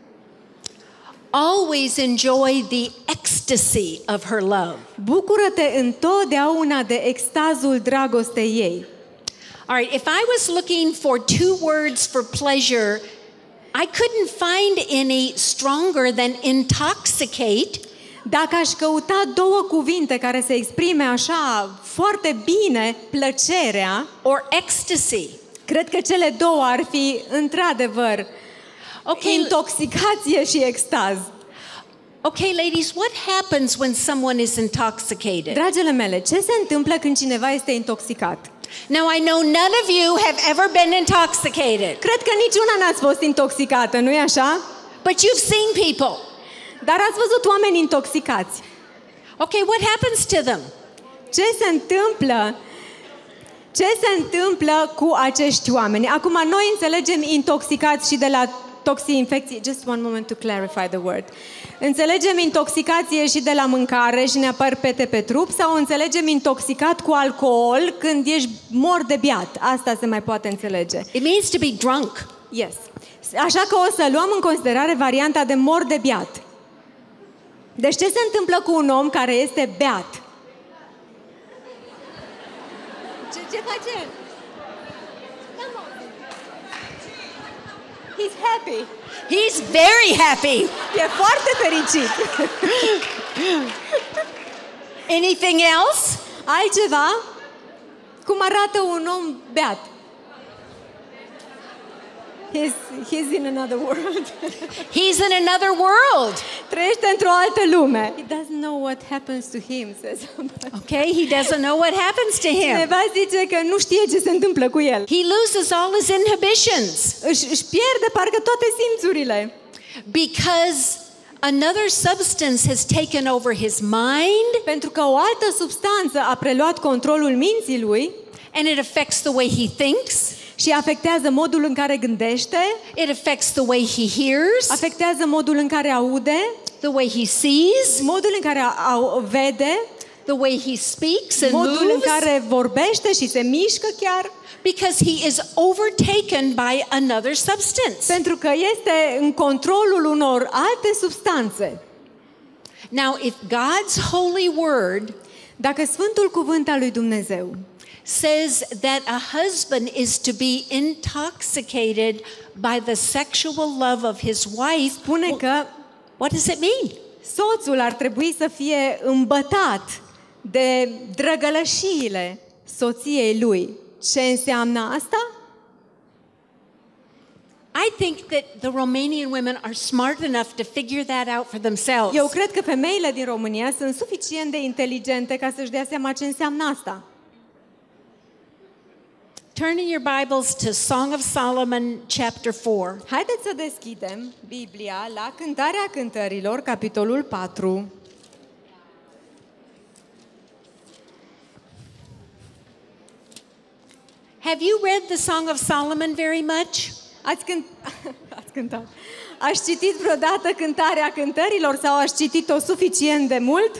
Always enjoy the ecstasy of her love. Bucură-te întotdeauna de extazul dragostei ei. All right, if I was looking for two words for pleasure, I couldn't find any stronger than intoxicate Dacă aș căuta două cuvinte care să exprime așa foarte bine plăcerea, or ecstasy. cred că cele două ar fi într-adevăr Okay, intoxicație și extaz. okay, ladies, what happens when someone is intoxicated? Dragile mele, ce se întâmplă când cineva este intoxicat? Now, I know none of you have ever been intoxicated, Cred că niciuna n-ați fost intoxicată, nu-i așa? but you've seen people. Dar ați văzut oameni intoxicați. Okay, what happens to them? Ce se întâmplă? Ce se întâmplă cu acești oameni? Acum, noi înțelegem intoxicați și de la toxi-infecție. Just one moment to clarify the word. Înțelegem intoxicație și de la mâncare și ne apar pete pe trup sau înțelegem intoxicat cu alcool când ești mor de beat? Asta se mai poate înțelege. It means to be drunk. Yes. Așa că o să luăm în considerare varianta de mor de beat. Deci ce se întâmplă cu un om care este beat? Ce, ce face? He's happy. He's very happy. E foarte fericit. Anything else? Altceva? Cum arată un om beat? He's, he's in another world. He's in another world. Trăiește într-o altă lume. He doesn't know what happens to him, says somebody. Okay, he doesn't know what happens to him. Cineva zice că nu știe ce se întâmplă cu el. He loses all his inhibitions. Își, își pierde parcă toate simțurile. Because another substance has taken over his mind. Pentru că o altă substanță a preluat controlul minții lui. And it affects the way he thinks. Și afectează modul în care gândește. It affects the way he hears. Afectează modul în care aude. The way he sees. Modul în care au, vede. The way he speaks and modul moves. în care vorbește și se mișcă chiar. Because he is overtaken by another substance. Pentru că este în controlul unor alte substanțe. Now, if God's holy word, dacă Sfântul Cuvânt al lui Dumnezeu says that a husband is to be intoxicated by the sexual love of his wife, spune că what does it mean? Soțul ar trebui să fie îmbătat de drăgălășiile soției lui. Ce înseamnă asta? I think that the Romanian women are smart enough to figure that out for themselves. Eu cred că femeile din România sunt suficient de inteligente ca să-și dea seama ce înseamnă asta. Turn in your Bibles to Song of Solomon, chapter four. Haideți să deschidem Biblia la Cântarea Cântărilor, capitolul patru. Have you read the Song of Solomon very much? Ați, cânt... ați cântat. Ați citit vreodată Cântarea Cântărilor sau ați citit-o suficient de mult?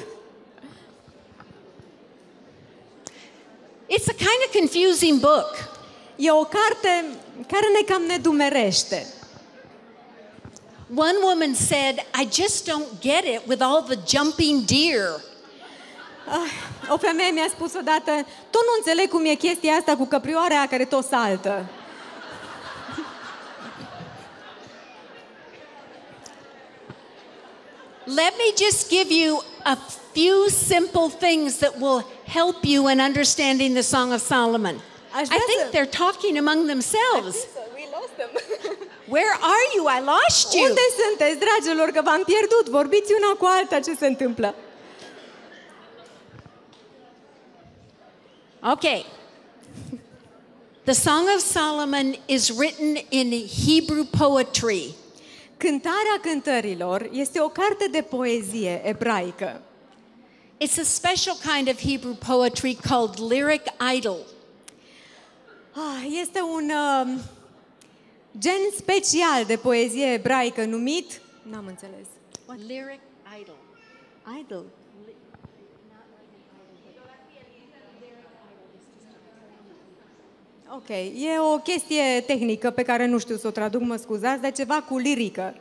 It's a kind of confusing book. E o carte care ne cam nedumerește. One woman said, I just don't get it with all the jumping deer. O femeie mi-a spus odată, tot nu înțeleg cum e chestia asta cu căprioarea care tot saltă. Let me just give you a few simple things that will help you in understanding the Song of Solomon. I think they're talking among themselves. Where are you? I lost you. Unde sunteți, dragilor, că v-am pierdut? Vorbiți una cu alta, ce se întâmplă? Okay. The Song of Solomon is written in Hebrew poetry. Cântarea Cântărilor este o carte de poezie ebraică. It's a special kind of Hebrew poetry called lyric idol. Este un uh, gen special de poezie ebraică numit, n-am înțeles. What? Lyric idol. Idol. Ok, e o chestie tehnică pe care nu știu să o traduc, mă scuzați, dar ceva cu lirică.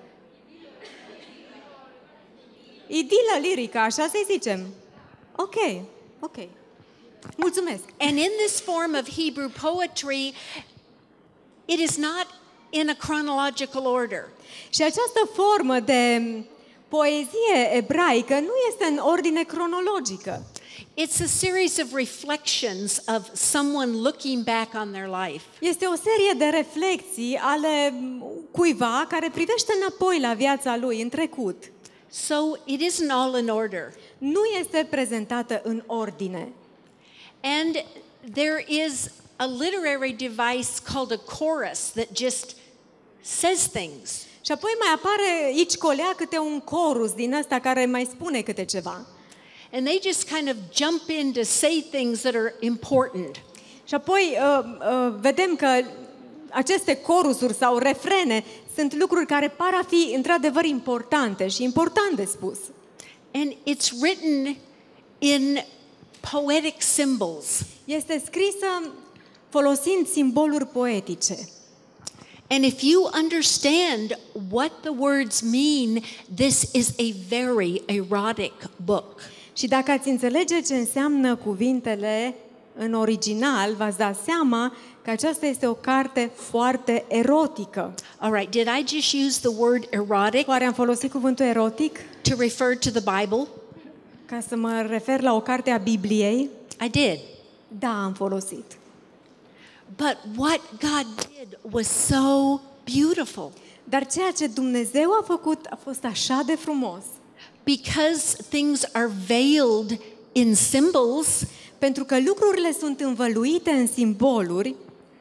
Idilă lirică, așa să-i zicem. Ok, ok. Mulțumesc. And in this form of Hebrew poetry, it is not in a chronological order. Și această formă de poezie ebraică nu este în ordine cronologică. It's a series of reflections of someone looking back on their life. Este o serie de reflexii ale cuiva care privește înapoi la viața lui în trecut. So it isn't all in order. Nu este prezentată în ordine. And there is a literary device called a chorus that just says things. Și apoi mai apare aici colea câte un chorus din ăsta care mai spune câte ceva. And they just kind of jump in to say things that are important. Și apoi uh, uh, vedem că aceste corusuri sau refrene sunt lucruri care par a fi într-adevăr importante și important de spus. And it's written in poetic symbols. Este scrisă folosind simboluri poetice. And if you understand what the words mean, this is a very erotic book. Și dacă ați înțelege ce înseamnă cuvintele în original, v-ați da seama că aceasta este o carte foarte erotică. All right, did I just use the word erotic Oare am folosit cuvântul erotic to refer to the Bible? ca să mă refer la o carte a Bibliei? I did. Da, am folosit. But what God did was so beautiful. Dar ceea ce Dumnezeu a făcut a fost așa de frumos. Because things are veiled in symbols, Pentru că lucrurile sunt învăluite în simboluri,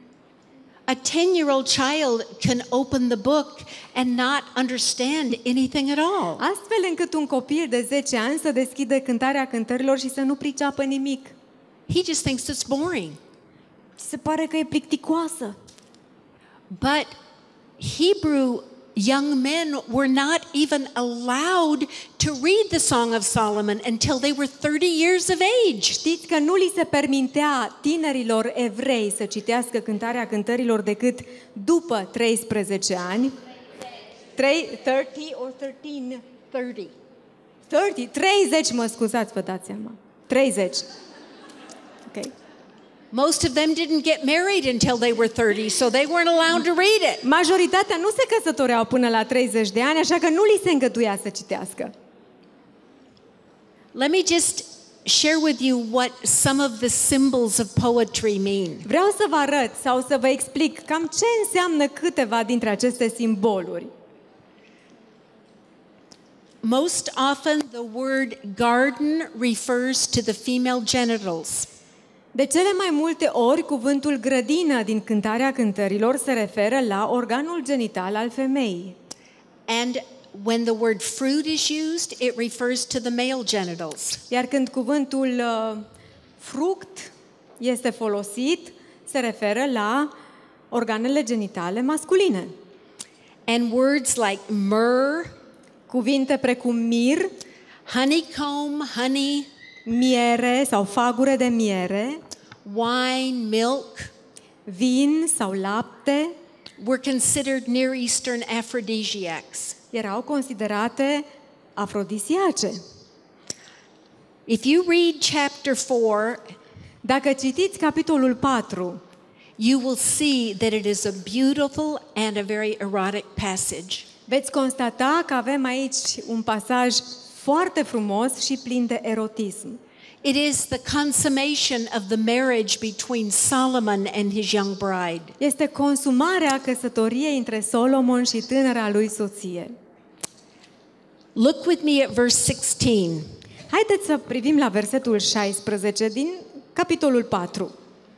a ten-year-old child can open the book and not understand anything at all. astfel încât un copil de zece ani să deschidă Cântarea Cântărilor și să nu priceapă nimic. He just thinks it's boring. Se pare că e plicticoasă. But Hebrew young men were not even allowed to read the Song of Solomon until they were thirty years of age. Știți că nu li se permitea tinerilor evrei să citească Cântarea Cântărilor decât după treisprezece ani. Trei- treizeci or thirteen? thirty. treizeci, treizeci, mă scuzați, vă dați seama. treizeci. Ok. Most of them didn't get married until they were thirty, so they weren't allowed to read it. Majoritatea nu se căsătoreau până la treizeci de ani, așa că nu li se îngăduia să citească. Let me just share with you what some of the symbols of poetry mean. Vreau să vă arăt sau să vă explic cam ce înseamnă câteva dintre aceste simboluri. Most often, the word garden refers to the female genitals. De cele mai multe ori, cuvântul grădină din Cântarea Cântărilor se referă la organul genital al femeii. And when the word fruit is used, it refers to the male genitals. Iar când cuvântul uh, fruct este folosit, se referă la organele genitale masculine. And words like myrrh, Cuvinte precum mir, honeycomb, honey, miere sau fagure de miere, wine, milk, vin sau lapte, were considered Near Eastern aphrodisiacs. erau considerate afrodisiace. If you read chapter four, Dacă citiți capitolul patru, you will see that it is a beautiful and a very erotic passage. veți constata că avem aici un pasaj foarte frumos și plin de erotism. It is the consummation of the marriage between Solomon and his young bride. Este consumarea căsătoriei între Solomon și tânăra lui soție. Look with me at verse sixteen. Haideți să privim la versetul șaisprezece din capitolul patru.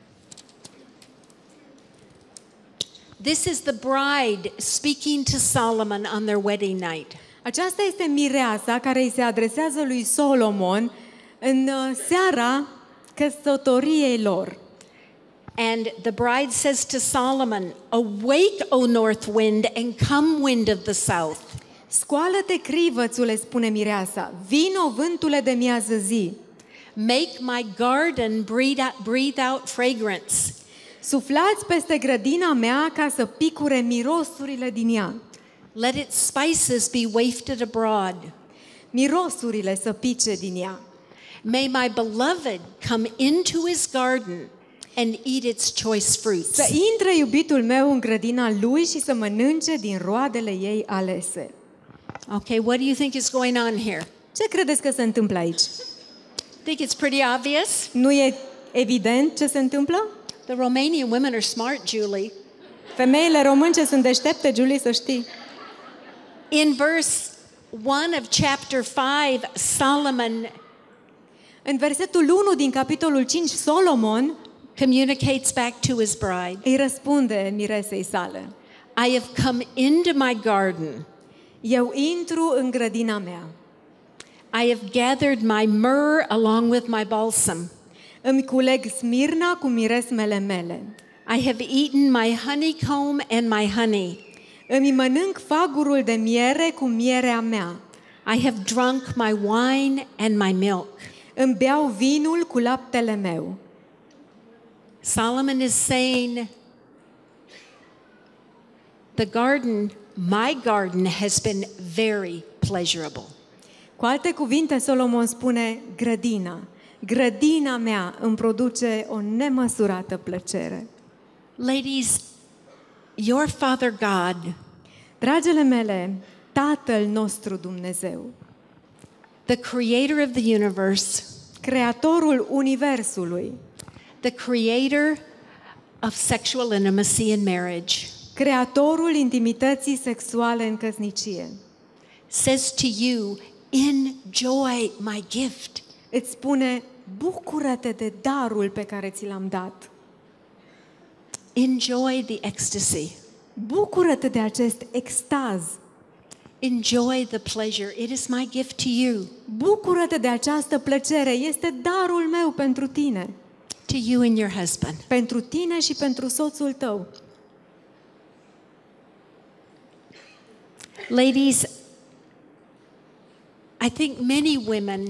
This is the bride speaking to Solomon on their wedding night. Aceasta este mireasa care îi se adresează lui Solomon în uh, seara căsătoriei lor. And the bride says to Solomon, "Awake, O north wind, and come wind of the south." Scoală-te, crivățule, spune mireasa, vino vântule de miază zi. Make my garden breathe out, breathe out fragrance. Suflați peste grădina mea ca să picure mirosurile din ea. Let its spices be wafted abroad. Mirosurile să pice din ea. May my beloved come into his garden and eat its choice fruits. Să intre iubitul meu în grădina lui și să mănânce din roadele ei alese. Okay, what do you think is going on here? Ce credeți că se întâmplă aici? Think it's pretty obvious? Nu e evident ce se întâmplă? The Romanian women are smart, Julie. Femeile românce sunt deștepte, Julie, să știi. In verse one of chapter five, Solomon În versetul unu din capitolul cinci, Solomon communicates back to his bride. îi răspunde miresei sale. I have come into my garden. Eu intru în grădina mea. I have gathered my myrrh along with my balsam. Îmi culeg smirna cu miresmele mele. I have eaten my honeycomb and my honey. Îmi mănânc fagurul de miere cu mierea mea. I have drunk my wine and my milk. Îmi beau vinul cu laptele meu. Solomon is saying, the garden, my garden, has been very pleasurable. Cu alte cuvinte, Solomon spune, grădina, grădina mea îmi produce o nemăsurată plăcere. Ladies, your Father God, Dragele mele, Tatăl nostru Dumnezeu, the creator of the universe, Creatorul universului, the creator of sexual intimacy in marriage, Creatorul intimității sexuale în căsnicie, says to you, enjoy my gift. îți spune, bucură-te de darul pe care ți l-am dat. Enjoy the ecstasy. Bucură-te de acest extaz. Enjoy the pleasure. It is my gift to you. Bucură-te de această plăcere. Este darul meu pentru tine. To you and your husband. Pentru tine și pentru soțul tău. Ladies, I think many women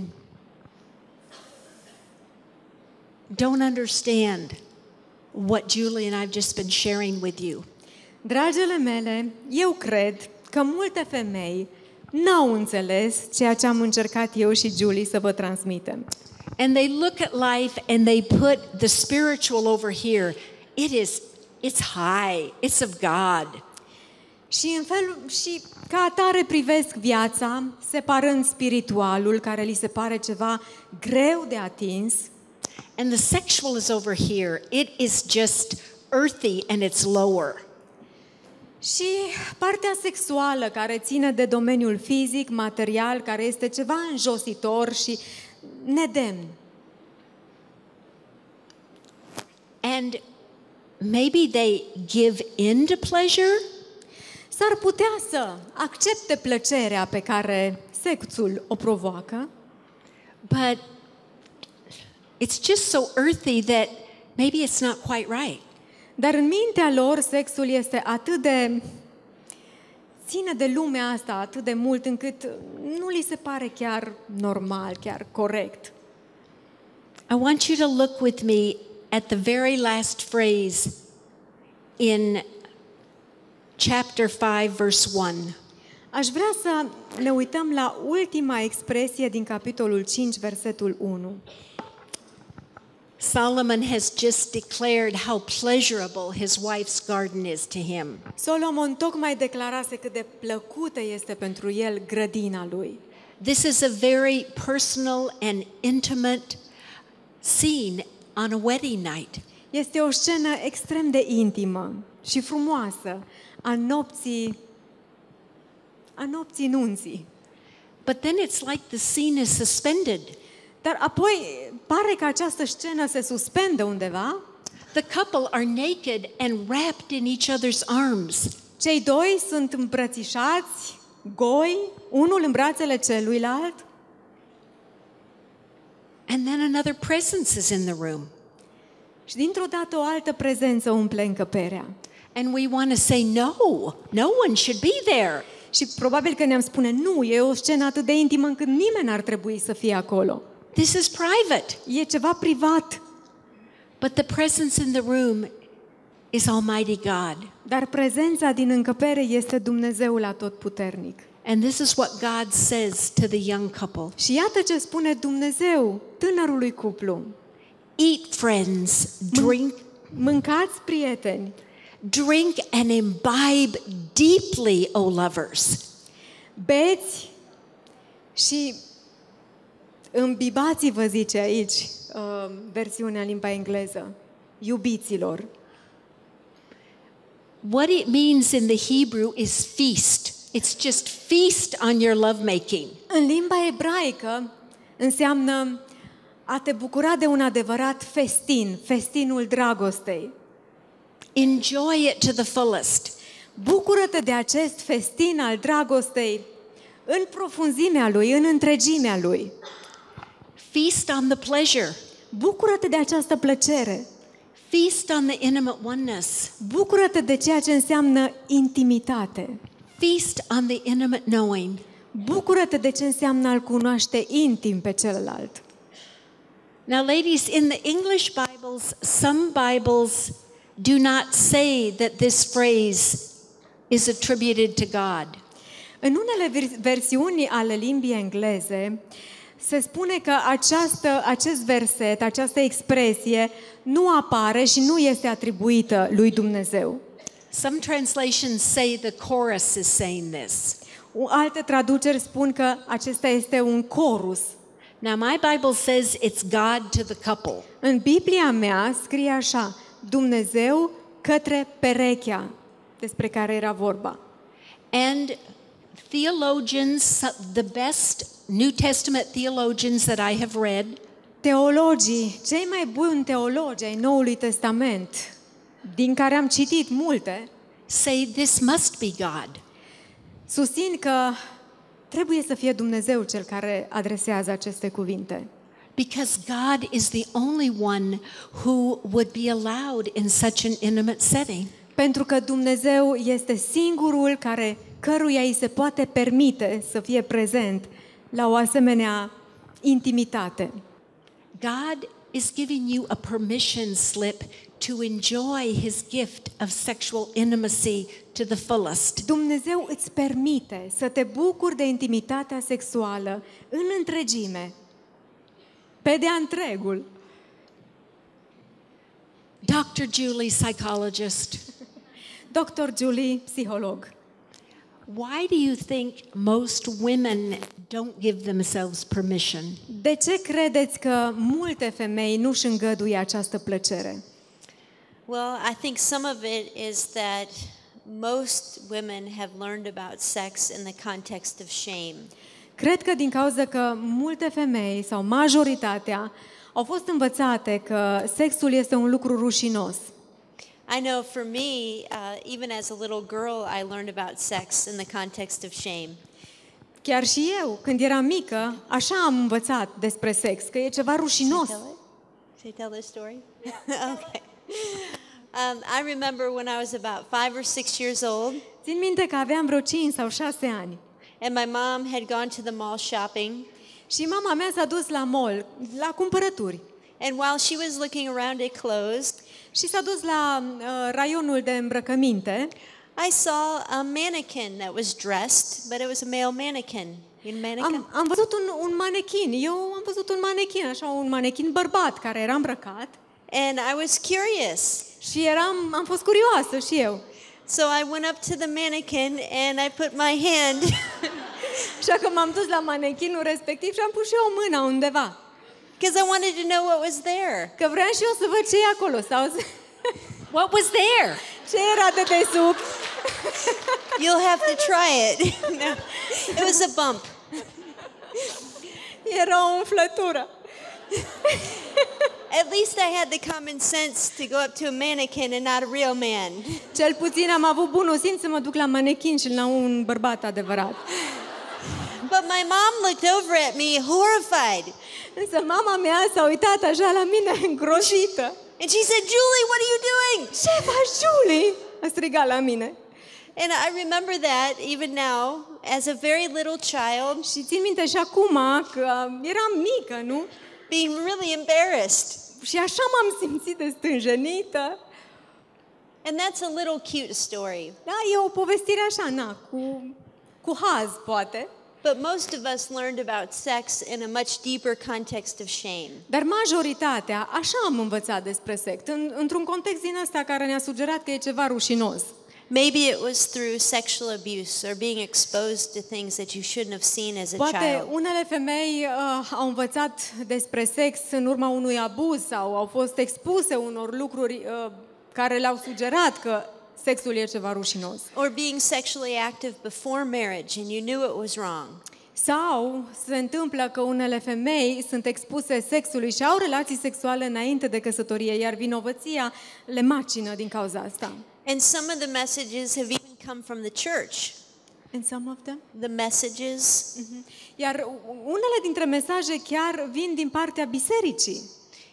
don't understand what Julie and I've just been sharing with you. Dragele mele, eu cred că multe femei n-au înțeles ceea ce am încercat eu și Julie să vă transmitem. And they look at life and they put the spiritual over here. It is, it's high. It's of God. Și în felul și ca atare privesc viața, separând spiritualul, care li se pare ceva greu de atins, And the sexual is over here. It is just earthy and it's lower. și partea sexuală care ține de domeniul fizic, material, care este ceva înjositor și nedemn. And maybe they give in to pleasure, S-ar putea să accepte plăcerea pe care sexul o provoacă, but it's just so earthy that maybe it's not quite right. dar în mintea lor sexul este atât de ține de lumea asta atât de mult încât nu li se pare chiar normal, chiar corect. I want you to look with me at the very last phrase in chapter five, verse one. Aș vrea să ne uităm la ultima expresie din capitolul cinci, versetul unu. Solomon has just declared how pleasurable his wife's garden is to him. Solomon tocmai declarase cât de plăcută este pentru el grădina lui. This is a very personal and intimate scene on a wedding night. Este o scenă extrem de intimă și frumoasă a nopții a nopții nunții. But then it's like the scene is suspended. Dar apoi pare că această scenă se suspendă undeva. The couple are naked and wrapped in each other's arms. Cei doi sunt îmbrățișați, goi, unul în brațele celuilalt. And then another presence is in the room. Și dintr-o dată o altă prezență umple încăperea. And we want to say, no, no one should be there. Și probabil că ne-am spune, nu, e o scenă atât de intimă încât nimeni n-ar trebui să fie acolo. This is private. E ceva privat. But the presence in the room is Almighty God. Dar prezența din încăpere este Dumnezeul Atotputernic. And this is what God says to the young couple. Și iată ce spune Dumnezeu tânărului cuplu. Eat, friends, drink, Mâncați, prieteni, drink and imbibe deeply, O lovers. beți și îmbibați-vă, zice aici, uh, versiunea în limba engleză, iubiților. What it means in the Hebrew is feast. It's just feast on your lovemaking. În limba ebraică înseamnă a te bucura de un adevărat festin, festinul dragostei. Enjoy it to the fullest. Bucură-te de acest festin al dragostei în profunzimea lui, în întregimea lui. Feast on the pleasure. Bucură-te de această plăcere. Feast on the intimate oneness. Bucură-te de ceea ce înseamnă intimitate. Feast on the intimate knowing. Bucură-te de ce înseamnă a-l cunoaște intim pe celălalt. Now, ladies, in the English Bibles, some Bibles do not say that this phrase is attributed to God. În unele versiuni ale limbii engleze se spune că această, acest verset, această expresie nu apare și nu este atribuită lui Dumnezeu. Some translations say the chorus is saying this. Alte traduceri spun că acesta este un chorus. Now, my Bible says it's God to the couple. În Biblia mea scrie așa: Dumnezeu către perechea despre care era vorba. And theologians, the best New Testament theologians that I have read, Teologii, cei mai buni teologi ai Noului Testament, din care am citit multe, say this must be God. susțin că trebuie să fie Dumnezeu cel care adresează aceste cuvinte. Because God is the only one who would be allowed in such an intimate setting. Pentru că Dumnezeu este singurul care, căruia îi se poate permite să fie prezent la o asemenea intimitate. God is giving you a permission slip to enjoy His gift of sexual intimacy to the fullest. Dumnezeu îți permite să te bucuri de intimitatea sexuală în întregime, pe de-a întregul. Doctor Julie, psychologist. doctor Julie, psiholog. Why do you think most women don't give themselves permission? De ce credeți că multe femei nu-și îngăduie această plăcere? Well, I think some of it is that most women have learned about sex in the context of shame. Cred că din cauza că multe femei sau majoritatea au fost învățate că sexul este un lucru rușinos. I know for me, uh, even as a little girl, I learned about sex in the context of shame. Chiar și eu, când eram mică, așa am învățat despre sex, că e ceva rușinos. Should I tell this story? Okay. Um, I remember when I was about five or six years old, Țin minte că aveam vreo cinci sau șase ani and my mom had gone to the mall shopping. și mama mea s-a dus la mall, la cumpărături. And while she was looking around at clothes, Și s-a dus la uh, raionul de îmbrăcăminte I saw a mannequin that was dressed, but it was a male mannequin. You know mannequin? Am, am văzut un, un manechin. Eu am văzut un manechin, așa, un manechin bărbat care era îmbrăcat And I was curious. și eram, am fost curioasă și eu. So I went up to the mannequin and I put my hand Așa că m-am dus la manechinul respectiv și am pus și eu mâna undeva. because I wanted to know what was there. Că vreau și eu să văd ce e acolo. Sau să- What was there? ce era de desubt. You'll have to try it. No. It was a bump. Era o umflătură. At least I had the common sense to go up to a mannequin and not a real man. Cel puțin am avut bunul simț să mă duc la manechin și la un bărbat adevărat. But my mom looked over at me horrified. Însă mama mea s-a uitat așa la mine îngrozită. And she said, "Julie, what are you doing?" Ce faci, Julie? A strigat la mine. And I remember that even now as a very little child, Și țin minte și acum că eram mică, nu? being really embarrassed. Și așa m-am simțit de stânjenită. And that's a little cute story. Da, e o povestire așa, na, cu, cu haz, poate. But most of us learned about sex in a much deeper context of shame. Dar majoritatea, așa am învățat despre sex, în, într-un context din ăsta care ne-a sugerat că e ceva rușinos. Maybe it was through sexual abuse or being exposed to things that you shouldn't have seen as a Poate child. unele femei uh, au învățat despre sex în urma unui abuz sau au fost expuse unor lucruri uh, care le-au sugerat că sexul e ceva rușinos. Or being sexually active before marriage and you knew it was wrong. Sau se întâmplă că unele femei sunt expuse sexului și au relații sexuale înainte de căsătorie, iar vinovăția le macină din cauza asta. And some of the messages have even come from the church. And some of them? The messages. Iar unele dintre mesaje chiar vin din partea bisericii.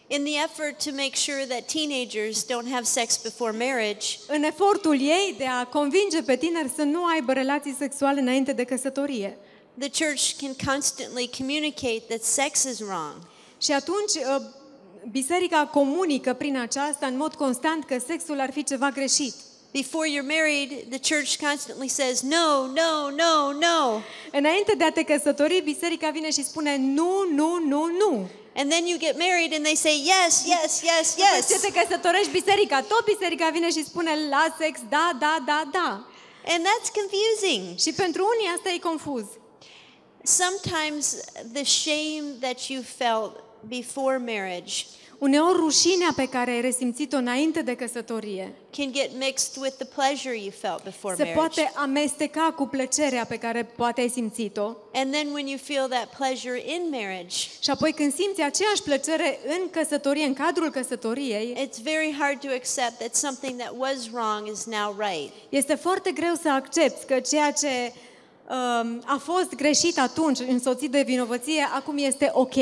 in the effort to make sure that teenagers don't have sex before marriage, în efortul ei de a convinge pe tineri să nu aibă relații sexuale înainte de căsătorie. the church can constantly communicate that sex is wrong. Și atunci uh, biserica comunică prin aceasta în mod constant că sexul ar fi ceva greșit. Before you're married, the church constantly says, no, no, no, no. Înainte de a te căsători, biserica vine și spune nu, nu, nu, nu. And then you get married and they say, yes, yes, yes, După ce yes. te căsătorești, biserica, tot biserica vine și spune la sex, da, da, da, da. And that's confusing. Și pentru unii asta e confuz. Sometimes the shame that you felt before marriage Uneori rușinea pe care ai resimțit-o înainte de căsătorie can get mixed with the pleasure you felt before se marriage. poate amesteca cu plăcerea pe care poate ai simțit-o. And then when you feel that pleasure in marriage, Și apoi când simți aceeași plăcere în căsătorie, în cadrul căsătoriei, it's very hard to accept that something that was wrong is now right. este foarte greu să accepti că ceea ce um, a fost greșit atunci, însoțit de vinovăție, acum este ok.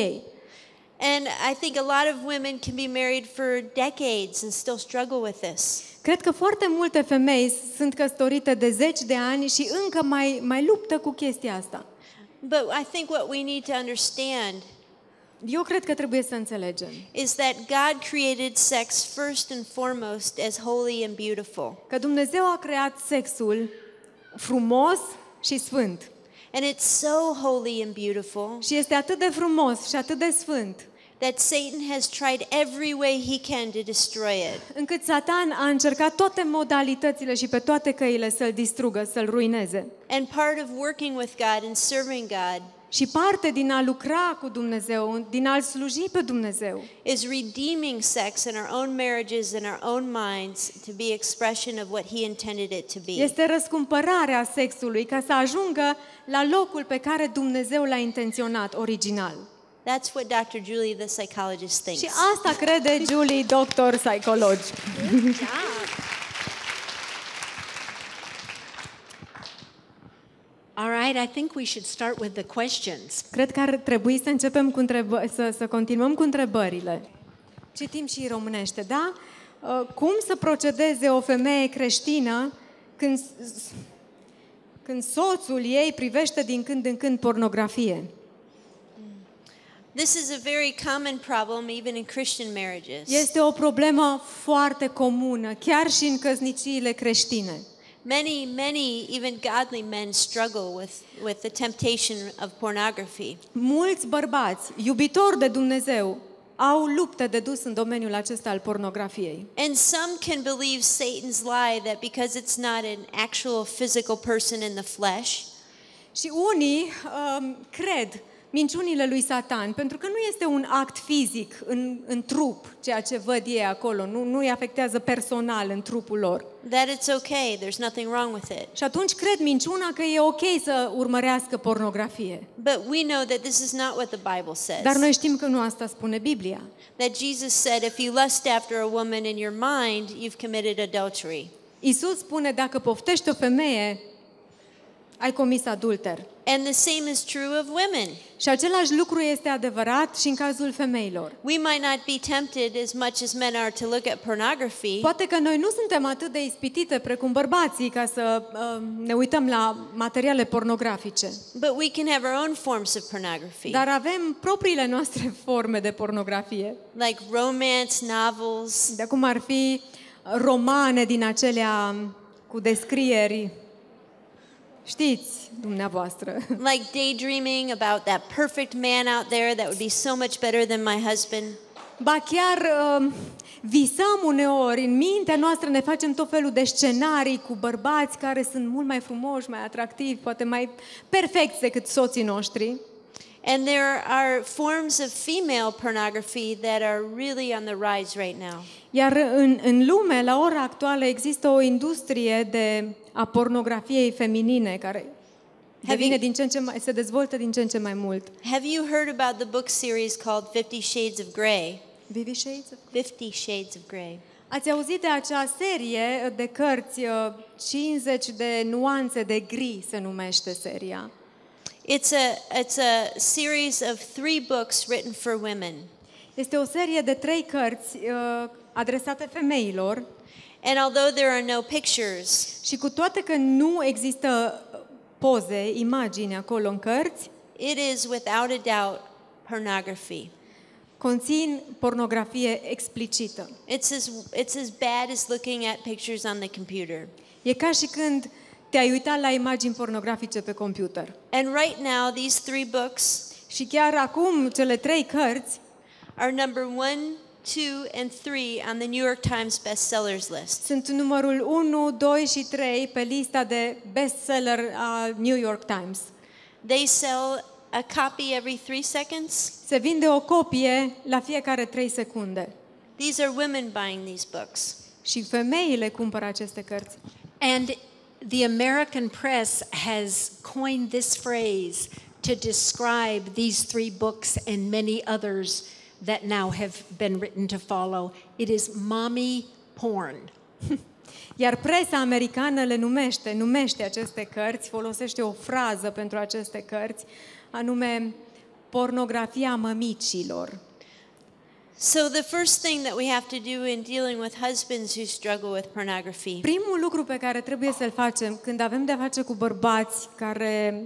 And I think a lot of women can be married for decades and still struggle with this. Cred că foarte multe femei sunt căsătorite de zeci de ani și încă mai, mai luptă cu chestia asta. But I think what we need to understand Eu cred că trebuie să înțelegem is that God created sex first and foremost as holy and beautiful. că Dumnezeu a creat sexul frumos și sfânt. And it's so holy and beautiful Și este atât de frumos și atât de sfânt, that Satan has tried every way he can to destroy it. încât Satan a încercat toate modalitățile și pe toate căile să-l distrugă, să-l ruineze. And part of working with God and serving God Și parte din a lucra cu Dumnezeu, din a-L sluji pe Dumnezeu, is redeeming sex in our own marriages and our own minds to be expression of what he intended it to be. este răscumpărarea sexului ca să ajungă la locul pe care Dumnezeu l-a intenționat original. That's what doctor Julie, the psychologist, thinks. Și asta crede Julie, doctor psihologi. All right, I think we should start with the questions. Cred că ar trebui să începem cu întrebă- să, să continuăm cu întrebările. Citim și românește, da? Uh, Cum să procedeze o femeie creștină când, când soțul ei privește din când în când pornografie? This is a very common problem even in Christian marriages. Este o problemă foarte comună, chiar și în căsniciile creștine. Many, many, even godly men struggle with, with the temptation of pornography. Mulți bărbați, iubitori de Dumnezeu, au lupte de dus în domeniul acesta al pornografiei. And some can believe Satan's lie that because it's not an actual physical person in the flesh, Și unii um, cred minciunile lui Satan, pentru că nu este un act fizic în, în trup, ceea ce văd ei acolo, nu, nu îi afectează personal în trupul lor. that it's okay, there's nothing wrong with it. Și atunci cred minciuna că e ok să urmărească pornografie. But we know that this is not what the Bible says. Dar noi știm că nu asta spune Biblia. That Jesus said, if you lust after a woman in your mind, you've committed adultery. Iisus spune, dacă poftești o femeie, ai comis adulter. And the same is true of women. Și același lucru este adevărat și în cazul femeilor. We might not be tempted as much as men are to look at pornography, Poate că noi nu suntem atât de ispitite precum bărbații ca să uh, ne uităm la materiale pornografice. but we can have our own forms of pornography, Dar avem propriile noastre forme de pornografie. like romance novels, De cum ar fi romane din acelea cu descrieri, știți dumneavoastră. like daydreaming about that perfect man out there that would be so much better than my husband. Ba chiar uh, visăm uneori, în mintea noastră ne facem tot felul de scenarii cu bărbați care sunt mult mai frumoși, mai atractivi, poate mai perfecți decât soții noștri. And there are forms of female pornography that are really on the rise right now. Iar în, în lume, la ora actuală, există o industrie de a pornografiei feminine care devine din ce în ce mai, se dezvoltă din ce în ce mai mult. Have you heard about the book series called Fifty Shades of Grey? Vivi Shades of- Fifty Shades of Grey. Ați auzit de acea serie de cărți, uh, cincizeci de nuanțe de gri se numește seria. It's a it's a series of three books written for women. Este o serie de trei cărți uh, adresate femeilor And although there are no pictures, și cu toate că nu există poze, imagini acolo în cărți, it is without a doubt pornography. conțin pornografie explicită. It's as, it's as bad as looking at pictures on the computer. E ca și când te-ai uitat la imagini pornografice pe computer. And right now, these three books Și chiar acum cele trei cărți are number one, two, and three on the New York Times bestsellers list. sunt numărul unu, doi și trei pe lista de bestseller a New York Times. They sell a copy every three seconds. Se vinde o copie la fiecare trei secunde. These are women buying these books. Și femeile cumpără aceste cărți. And the American press has coined this phrase to describe these three books and many others that now have been written to follow. It is mommy porn. Iar presa americană le numește, numește aceste cărți, folosește o frază pentru aceste cărți, anume pornografia mămicilor. So the first thing that we have to do in dealing with husbands who struggle with pornography Primul lucru pe care trebuie să-l facem când avem de-a face cu bărbați care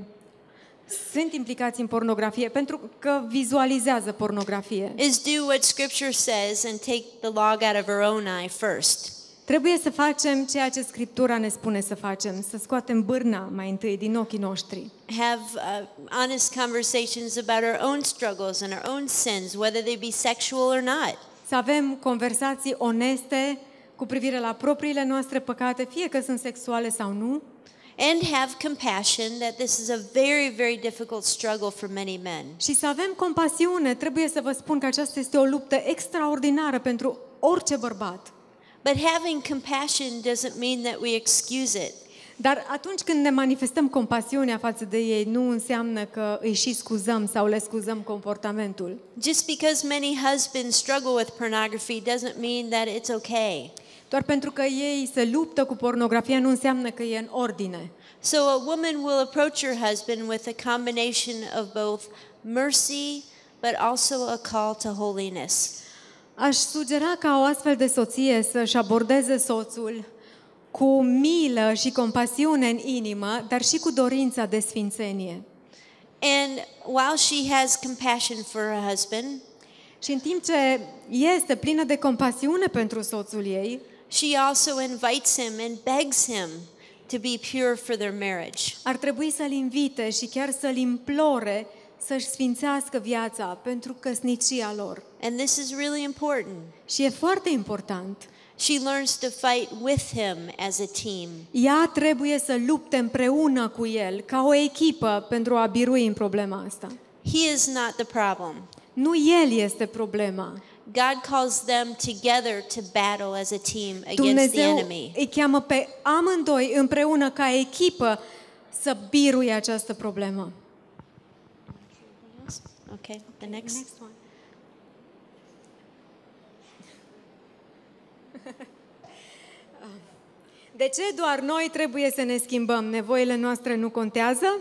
sunt implicați în pornografie, pentru că vizualizează pornografie, is do what Scripture says and take the log out of our own eye first. trebuie să facem ceea ce Scriptura ne spune să facem, să scoatem bârna mai întâi din ochii noștri. Have uh, honest conversations about our own struggles and our own sins, whether they be sexual or not. Să avem conversații oneste cu privire la propriile noastre păcate, fie că sunt sexuale sau nu, And have compassion that this is a very, very difficult struggle for many men. și să avem compasiune. Trebuie să vă spun că aceasta este o luptă extraordinară pentru orice bărbat. But having compassion doesn't mean that we excuse it. Dar atunci când ne manifestăm compasiunea față de ei, nu înseamnă că îi și scuzăm sau le scuzăm comportamentul. Just because many husbands struggle with pornography doesn't mean that it's okay. Doar pentru că ei se luptă cu pornografia nu înseamnă că e în ordine. So a woman will approach her husband with a combination of both mercy but also a call to holiness. Aș sugera ca o astfel de soție să-și abordeze soțul cu milă și compasiune în inimă, dar și cu dorința de sfințenie. And while she has compassion for her husband, Și în timp ce este plină de compasiune pentru soțul ei, she also invites him and begs him to be pure for their marriage. ar trebui să-l invite și chiar să-l implore să-și sfințească viața pentru căsnicia lor. And this is really important. Și e foarte important. She learns to fight with him as a team. Ea trebuie să lupte împreună cu el, ca o echipă, pentru a birui în problema asta. He is not the problem. Nu el este problema. God calls them together to battle as a team against the Dumnezeu enemy. îi cheamă pe amândoi împreună ca echipă să biruie această problemă. Okay, the next. Next one. De ce doar noi trebuie să ne schimbăm? Nevoile noastre nu contează?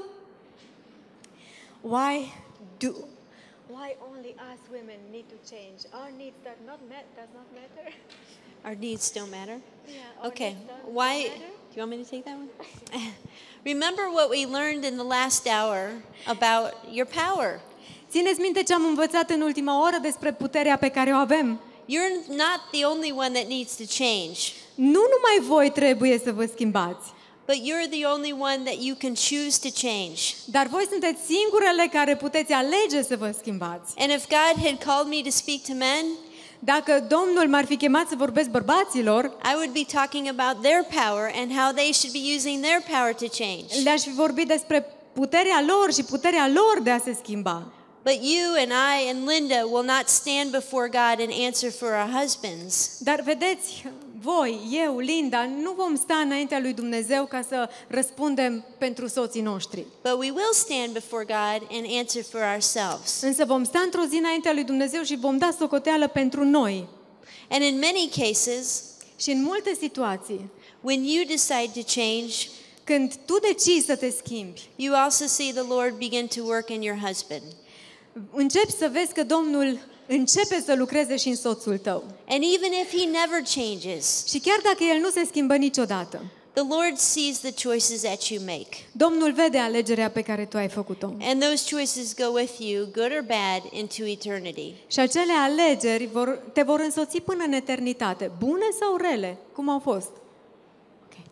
Why do Why only us women need to change? Our needs that not ma- does not matter? Our needs don't matter. Yeah, our Okay. needs don't Why? matter? Do you want me to take that one? Remember what we learned in the last hour about your power. Țineți minte ce am învățat în ultima oră despre puterea pe care o avem? You're not the only one that needs to change, Nu numai voi trebuie să vă schimbați, but you're the only one that you can choose to change. dar voi sunteți singurele care puteți alege să vă schimbați. And if God had called me to speak to men, Dacă Domnul m-ar fi chemat să vorbesc bărbaților, I would be talking about their power and how they should be using their power to change. le-aș fi vorbit despre puterea lor și puterea lor de a se schimba. But you and I and Linda will not stand before God and answer for our husbands. Dar vedeți, voi, eu, Linda, nu vom sta înaintea lui Dumnezeu ca să răspundem pentru soții noștri. But we will stand before God and answer for ourselves. Însă vom sta într-o zi înaintea lui Dumnezeu și vom da socoteală pentru noi. And in many cases, Și în multe situații, when you decide to change, când tu decizi să te schimbi, you also see the Lord begin to work in your husband. începi să vezi că Domnul începe să lucreze și în soțul tău. And even if he never changes, Și chiar dacă el nu se schimbă niciodată, the Lord sees the choices that you make. Domnul vede alegerea pe care tu ai făcut-o. And those choices go with you, good or bad, into eternity. Și acele alegeri vor, te vor însoți până în eternitate, bune sau rele, cum au fost. Okay.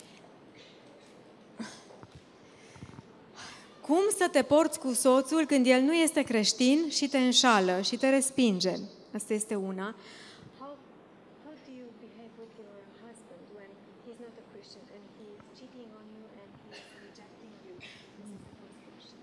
Cum să te porți cu soțul când el nu este creștin și te înșală și te respinge? Asta este una. How, how do you behave with your husband when he's not a Christian and he's cheating on you and he's rejecting you? This is the first question.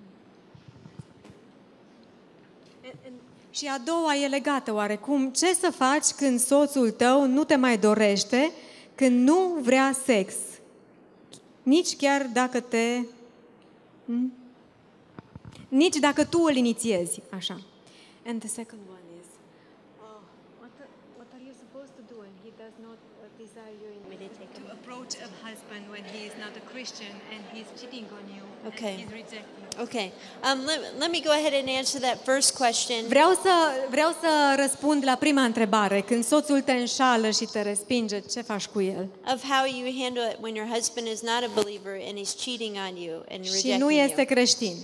And, and, și a doua e legată oarecum. Ce să faci când soțul tău nu te mai dorește, când nu vrea sex? Nici chiar dacă te... Hmm? Nici dacă tu îl inițiezi, așa. And the second one is, oh, what, the, what are you supposed to do when he does not uh, desire you in to approach a husband when he is not a Christian and he's cheating on you Okay. and he's rejecting you? Okay. Um, let, let me go ahead and answer that first question. Vreau să, vreau să răspund la prima întrebare. Când soțul te înșală și te respinge, ce faci cu el? Of how you handle it when your husband is not a believer and he's cheating on you and Și rejecting nu este you. creștin.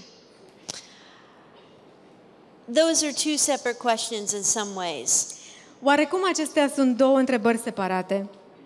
Those are two separate questions in some ways. Oarecum acestea sunt două întrebări separate.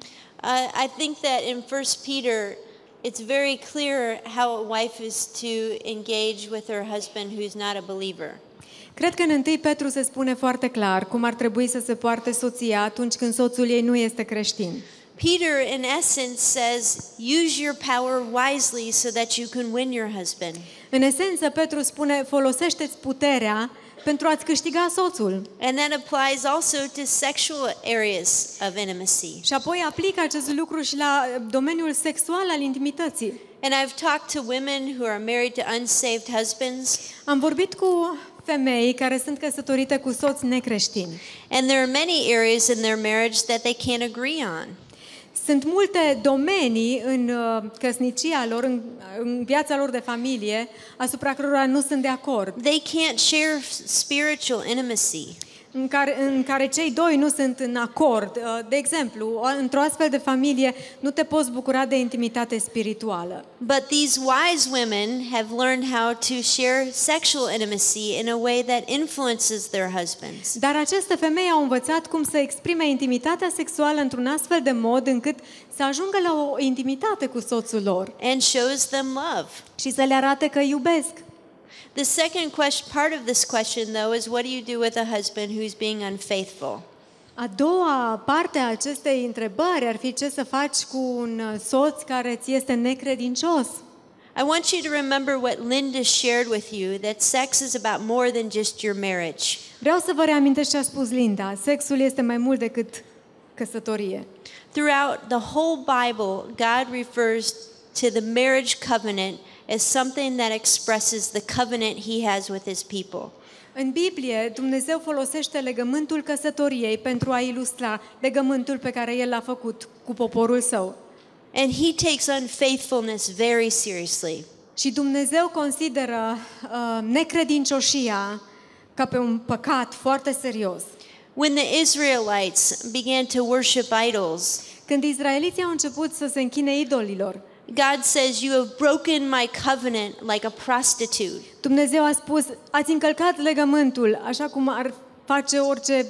Uh, I think that in First Peter, it's very clear how a wife is to engage with her husband who's not a believer. Cred că în întâi Petru se spune foarte clar cum ar trebui să se poarte soția atunci când soțul ei nu este creștin. Peter, in essence, says, use your power wisely so that you can win your husband. În esență, Petru spune, folosește-ți puterea pentru a-ți câștiga soțul. And that applies also to sexual areas of intimacy. Și apoi aplică acest lucru și la domeniul sexual al intimității. And I've talked to women who are married to unsaved husbands. Am vorbit cu femei care sunt căsătorite cu soți necreștini. And there are many areas in their marriage that they can't agree on. Sunt multe domenii în uh, căsnicia lor, în, în viața lor de familie, asupra cărora nu sunt de acord. They can't share spiritual intimacy. În care, în care cei doi nu sunt în acord. Uh, De exemplu, o- într-o astfel de familie nu te poți bucura de intimitate spirituală. But these wise women have learned how to share sexual intimacy in a way that influences their husbands. Dar aceste femei au învățat cum să exprime intimitatea sexuală într-un astfel de mod încât să ajungă la o intimitate cu soțul lor And shows them love. și să le arate că iubesc. The second question, part of this question, though, is what do you do with a husband who's being unfaithful? A doua parte a acestei întrebări ar fi ce să faci cu un uh, soț care ți este necredincios. I want you to remember what Linda shared with you, that sex is about more than just your marriage. Vreau să vă reamintesc ce a spus Linda. Sexul este mai mult decât căsătorie. Throughout the whole Bible, God refers to the marriage covenant as something that expresses the covenant he has with his people. În Biblie, Dumnezeu folosește legământul căsătoriei pentru a ilustra legământul pe care El l-a făcut cu poporul său. And he takes unfaithfulness very seriously. Și Dumnezeu consideră uh, necredincioșia ca pe un păcat foarte serios. When the Israelites began to worship idols, Când izraeliții au început să se închine idolilor, God says, "You have broken my covenant like a prostitute." Dumnezeu a spus, ați încălcat legământul, așa cum ar face orice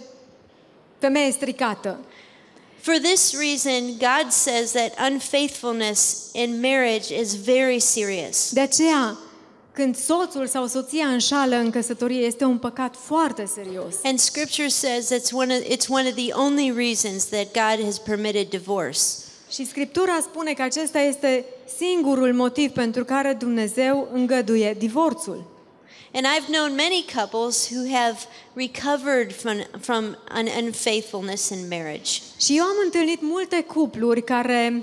femeie stricată. For this reason, God says that unfaithfulness in marriage is very serious. De aceea, când soțul sau soția înșală în căsătorie, este un păcat foarte serios. And Scripture says it's one of, it's one of the only reasons that God has permitted divorce. Și Scriptura spune că acesta este singurul motiv pentru care Dumnezeu îngăduie divorțul. And I've known many couples who have recovered from, from an unfaithfulness in marriage. Și eu am întâlnit multe cupluri care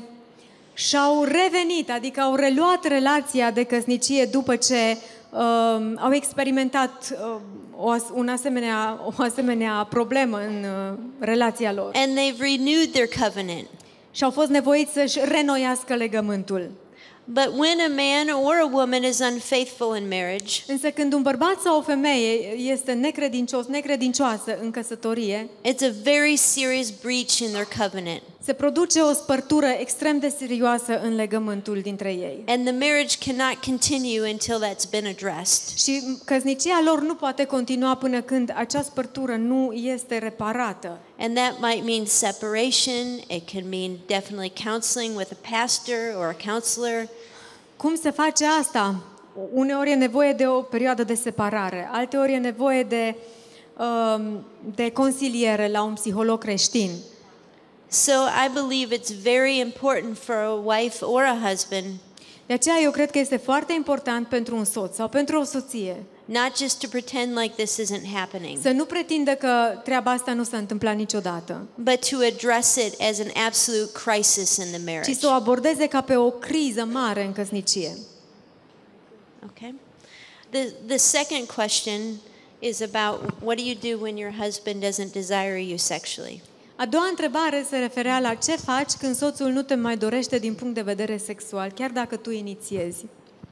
și-au revenit, adică au reluat relația de căsnicie după ce uh, au experimentat uh, o, as- un asemenea, o asemenea problemă în uh, relația lor. And they've renewed their covenant. Și au fost nevoiți să-și renoiască legământul. But when a man or a woman is unfaithful in marriage, Însă când un bărbat sau o femeie este necredincios, necredincioasă în căsătorie, it's a very serious breach in their covenant. se produce o spărtură extrem de serioasă în legământul dintre ei. And the marriage cannot continue until that's been addressed. Și căsnicia lor nu poate continua până când acea spărtură nu este reparată. And that might mean separation. It can mean definitely counseling with a pastor or a counselor. Cum se face asta? Uneori e nevoie de o perioadă de separare, alteori e nevoie de, um, de consiliere la un psiholog creștin. So I believe it's very important for a wife or a husband, De aceea eu cred că este foarte important pentru un soț sau pentru o soție not just to pretend like this isn't happening, să nu pretindă că treaba asta nu s-a întâmplat niciodată, but to address it as an absolute crisis in the ci marriage. să o abordeze ca pe o criză mare în căsnicie. Okay. The the second question is about what do you do when your husband doesn't desire you sexually? A doua întrebare se referea la ce faci când soțul nu te mai dorește din punct de vedere sexual, chiar dacă tu inițiezi.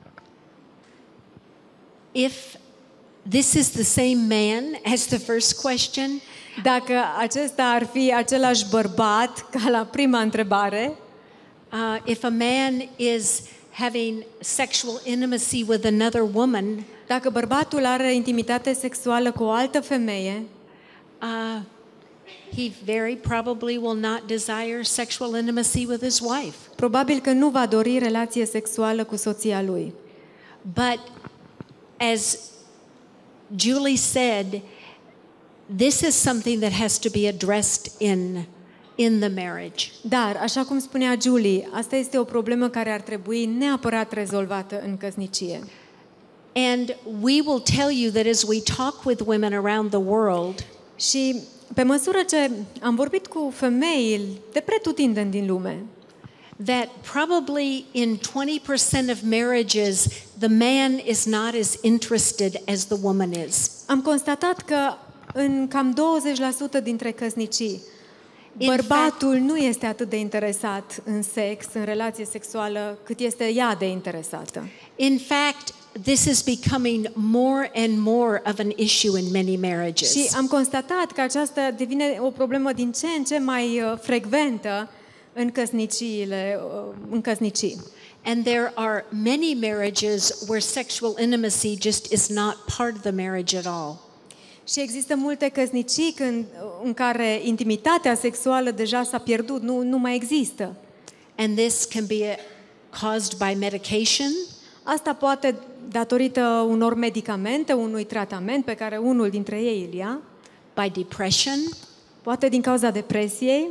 If this is the same man as the first question, Dacă acesta ar fi același bărbat ca la prima întrebare, uh, if a man is having sexual intimacy with another woman, dacă bărbatul are intimitate sexuală cu o altă femeie, uh, he very probably will not desire sexual intimacy with his wife. probabil că nu va dori relație sexuală cu soția lui. But as Julie said, this is something that has to be addressed in in the marriage. Dar, așa cum spunea Julie, asta este o problemă care ar trebui neapărat rezolvată în căsnicie. And we will tell you that as we talk with women around the world, Și pe măsură ce am vorbit cu femei de pretutindeni din lume, that probably in twenty percent of marriages, the man is not as interested as the woman is. am constatat că în cam douăzeci la sută dintre căsnicii, In bărbatul nu este atât de interesat în sex, în relație sexuală, cât este ea de interesată. In fact, this is becoming more and more of an issue in many marriages. Și am constatat că aceasta devine o problemă din ce în ce mai uh, frecventă în căsniciile, uh, în căsnicii. And there are many marriages where sexual intimacy just is not part of the marriage at all. Și există multe căsnicii când, în care intimitatea sexuală deja s-a pierdut, nu, nu mai există. And this can be caused by medication, Asta poate datorită unor medicamente, unui tratament pe care unul dintre ei îl ia, by depression. poate din cauza depresiei.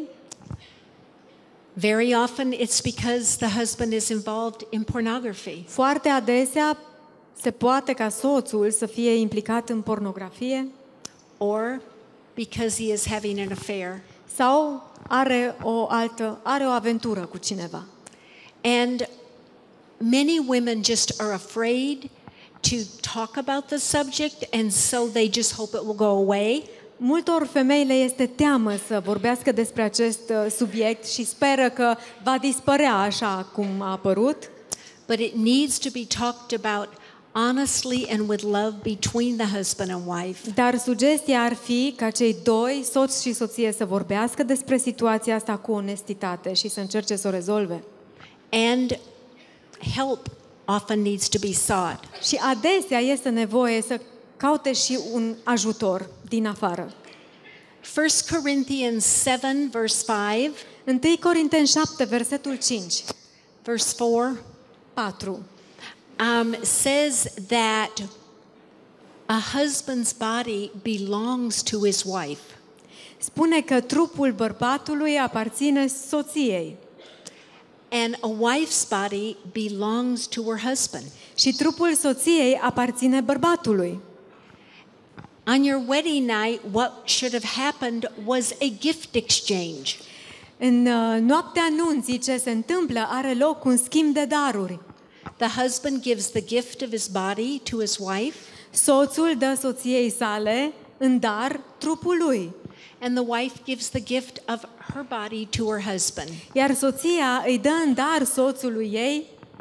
Very often it's because the husband is involved in pornography. Foarte adesea se poate ca soțul să fie implicat în pornografie Or because he is having an affair. sau are o altă, are o aventură cu cineva. And many women just are afraid to talk about the subject, and so they just hope it will go away. Multor femei le este teamă să vorbească despre acest uh, subiect și speră că va dispărea așa cum a apărut, But it needs to be talked about honestly and with love between the husband and wife. dar sugestia ar fi ca cei doi, soț și soție, să vorbească despre situația asta cu onestitate și să încerce să o rezolve. And help often needs to be sought. Și adesea este nevoie să caute și un ajutor din afară. First Corinthians seven verse five, întâi Corinteni șapte, versetul cinci, verse four, patru. um, says that a husband's body belongs to his wife. Spune că trupul bărbatului aparține soției And a wife's body belongs to her husband. și trupul soției aparține bărbatului. On your wedding night, what should have happened was a gift exchange. În uh, noaptea anunții ce se întâmplă are loc un schimb de daruri. The husband gives the gift of his body to his wife, Soțul dă soției sale în dar trupul lui, and the wife gives the gift of her body to her husband. iar soția îi dă în dar soțului ei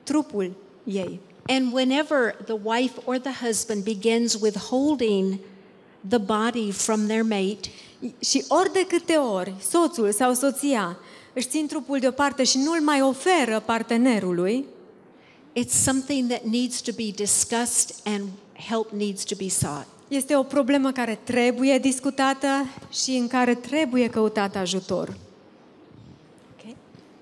trupul ei. And whenever the wife or the husband begins withholding the body from their mate, Și ori de câte ori soțul sau soția își țin trupul deoparte și nu îl mai oferă partenerului, it's something that needs to be discussed and help needs to be sought. este o problemă care trebuie discutată și în care trebuie căutat ajutor. Okay.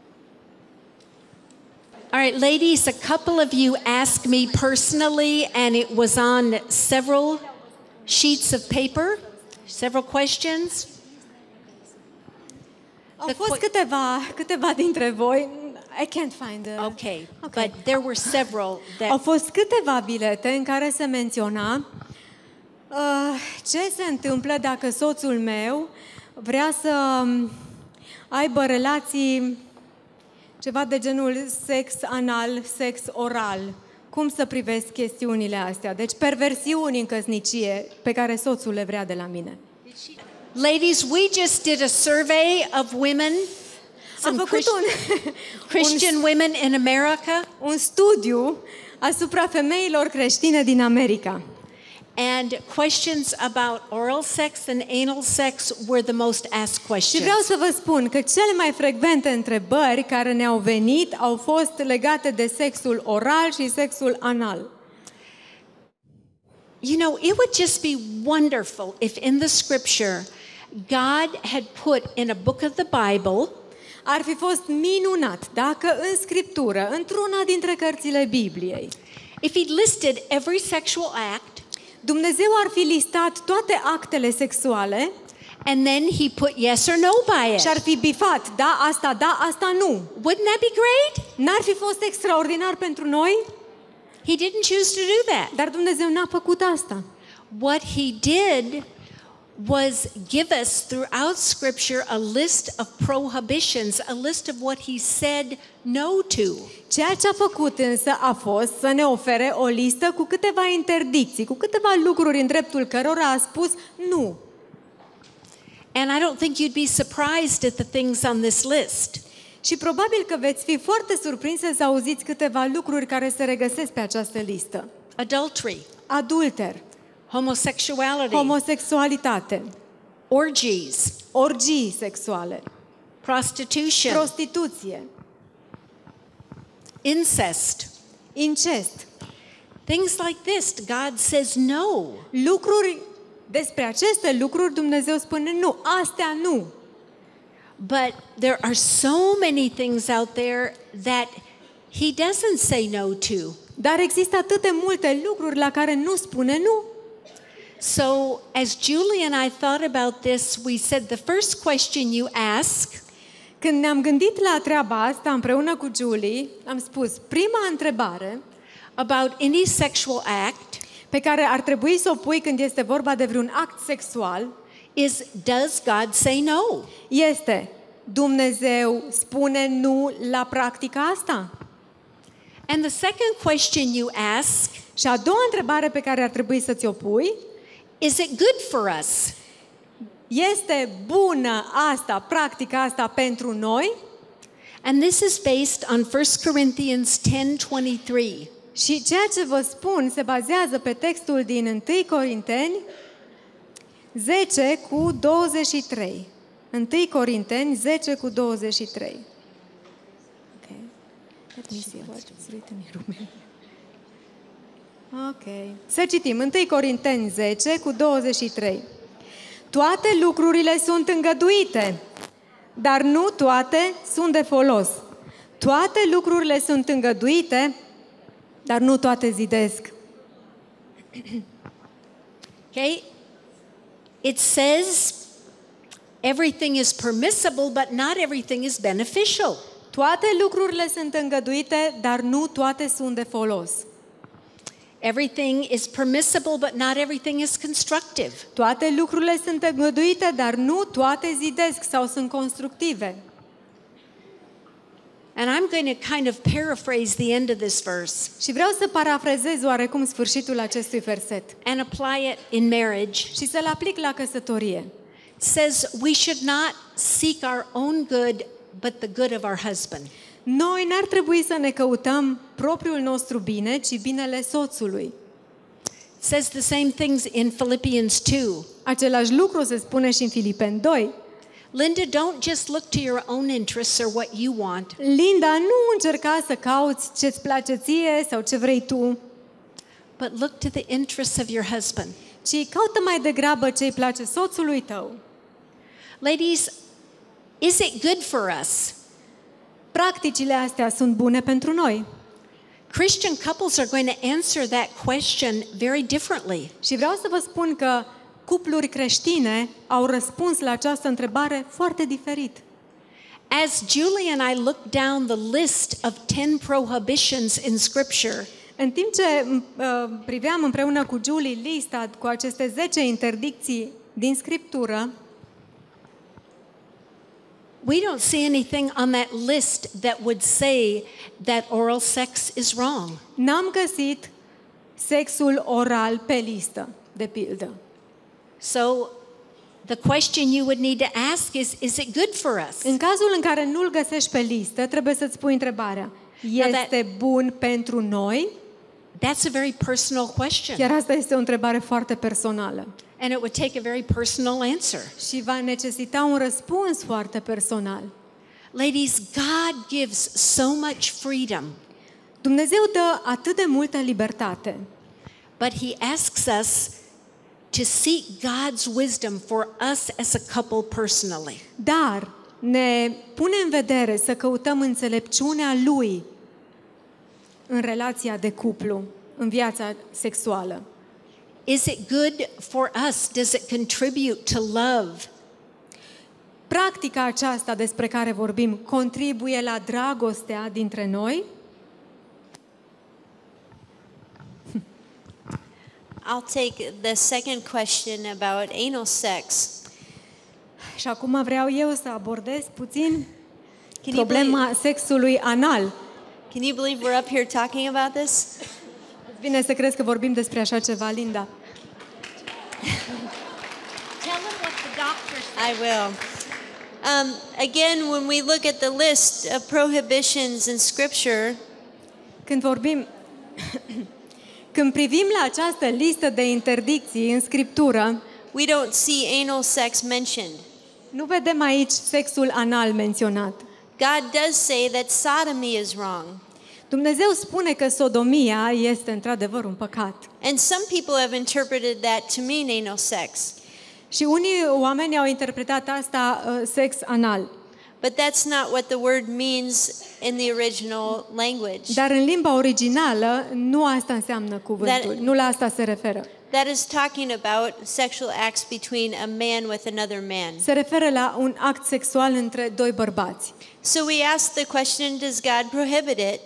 All right, ladies, a couple of you asked me personally, and it was on several sheets of paper, several questions. Au The fost que- câteva, câteva dintre voi, I can't find the... Okay, Okay. but there were several Au that fost câteva bilete în care se menționa uh, ce se întâmplă dacă soțul meu vrea să um, aibă relații ceva de genul sex anal, sex oral. Cum să privesc chestiunile astea? Deci perversiuni în căsnicie pe care soțul le vrea de la mine. ladies, we just did a survey of women, Am some făcut Christ- un, Christian women in America, un studiu asupra femeilor creștine din America. and questions about oral sex and anal sex were the most asked Și questions. vreau să vă spun că cele mai frecvente întrebări care ne-au venit au fost legate de sexul oral și sexul anal. You know, it would just be wonderful if in the scripture God had put in a book of the Bible Ar fi fost minunat dacă în Scriptură, într-una dintre cărțile Bibliei, if He'd listed every sexual act, Dumnezeu ar fi listat toate actele sexuale and then He put yes or no by și ar it. fi bifat, da, asta, da, asta, nu. Wouldn't that be great? N-ar fi fost extraordinar pentru noi? He didn't choose to do that. Dar Dumnezeu n-a făcut asta. What He did was give us throughout Scripture a list of prohibitions, a list of what He said no to. Ceea ce a făcut însă a fost să ne ofere o listă cu câteva interdicții, cu câteva lucruri în dreptul cărora a spus nu. And I don't think you'd be surprised at the things on this list. Și probabil că veți fi foarte surprinse să auziți câteva lucruri care se regăsesc pe această listă. Adultery, Adulter, homosexuality, homosexualitate, orgies, orgii sexuale, prostitution, prostituție, incest, incest. things like this. God says no. Lucruri, despre aceste lucruri Dumnezeu spune nu, astea nu. But there are so many things out there that He doesn't say no to. Dar există atât de multe lucruri la care nu spune nu. So, as Julie and I thought about this, we said the first question you ask Când ne-am gândit la treaba asta împreună cu Julie, am spus, prima întrebare about any sexual act pe care ar trebui să o pui când este vorba de vreun act sexual is, does God say no? este, Dumnezeu spune nu la practica asta? And the second question you ask, Și a doua întrebare pe care ar trebui să ți-o pui, is it good for us? este bună asta, practica asta pentru noi? And this is based on First Corinthians ten twenty-three. Și ceea ce vă spun se bazează pe textul din întâi Corinteni zece cu douăzeci și trei. întâi Corinteni zece cu douăzeci și trei. Okay. Let me see what's written in Romanian. Ok. Să citim. întâi Corinteni zece cu douăzeci și trei. Toate lucrurile sunt îngăduite, dar nu toate sunt de folos. Toate lucrurile sunt îngăduite, dar nu toate zidesc. Okay? It says everything is permissible, but not everything is beneficial. Toate lucrurile sunt îngăduite, dar nu toate sunt de folos. Everything is permissible, but not everything is constructive. Toate lucrurile sunt îngăduite, dar nu toate zidesc sau sunt constructive. And I'm going to kind of paraphrase the end of this verse Și vreau să parafrazez oarecum sfârșitul acestui verset and apply it in marriage. și să-l aplic la căsătorie. It says we should not seek our own good, but the good of our husband. Noi n-ar trebui să ne căutăm propriul nostru bine, ci binele soțului. Says the same things in Philippians two. Același lucru se spune și în Filipeni doi. Linda, don't just look to your own interests or what you want, Linda, nu încerca să cauți ce-ți place ție sau ce vrei tu, but look to the interests of your husband. ci caută mai degrabă ce-i place soțului tău. Ladies, is it good for us? Practicile astea sunt bune pentru noi. Christian couples are going to answer that question very differently. Și vreau să vă spun că cupluri creștine au răspuns la această întrebare foarte diferit. As Julie and I look down the list of ten prohibitions in Scripture, În timp ce uh, priveam împreună cu Julie lista cu aceste zece interdicții din Scriptură, we don't see anything on that list that would say that oral sex is wrong. n-am găsit sexul oral pe listă, de pildă. So the question you would need to ask is, is it good for us? În cazul în care nu-l găsești pe listă, trebuie să-ți pui întrebarea: este bun pentru noi? That's a very personal question. Chiar asta este o întrebare foarte personală. And it would take a very personal answer. Și va necesita un răspuns foarte personal. Ladies, God gives so much freedom, Dumnezeu dă atât de multă libertate, but He asks us to seek God's wisdom for us as a couple personally. dar ne pune în vedere să căutăm înțelepciunea Lui în relația de cuplu, în viața sexuală. Is it good for us? Does it contribute to love? Practica aceasta despre care vorbim contribuie la dragostea dintre noi? I'll take the second question about anal sex. Și acum vreau eu să abordez puțin Can you problema believe, sexului anal. can you believe we're up here talking about this? Bine să crezi că vorbim despre așa ceva, Linda. Tell them what the doctor I will. Um, again, when we look at the list of prohibitions in Scripture, Când vorbim, când privim la această listă de interdicții în Scriptură, we don't see anal sex mentioned. nu vedem aici sexul anal menționat. God does say that sodomy is wrong. Dumnezeu spune că sodomia este într-adevăr un păcat. And some people have interpreted that to mean anal sex. Și unii oameni au interpretat asta uh, sex anal. But that's not what the word means in the original language. Dar în limba originală nu asta înseamnă cuvântul, That- nu la asta se referă. That is talking about sexual acts between a man with another man. Se referă la un act sexual între doi bărbați. So we ask the question, does God prohibit it?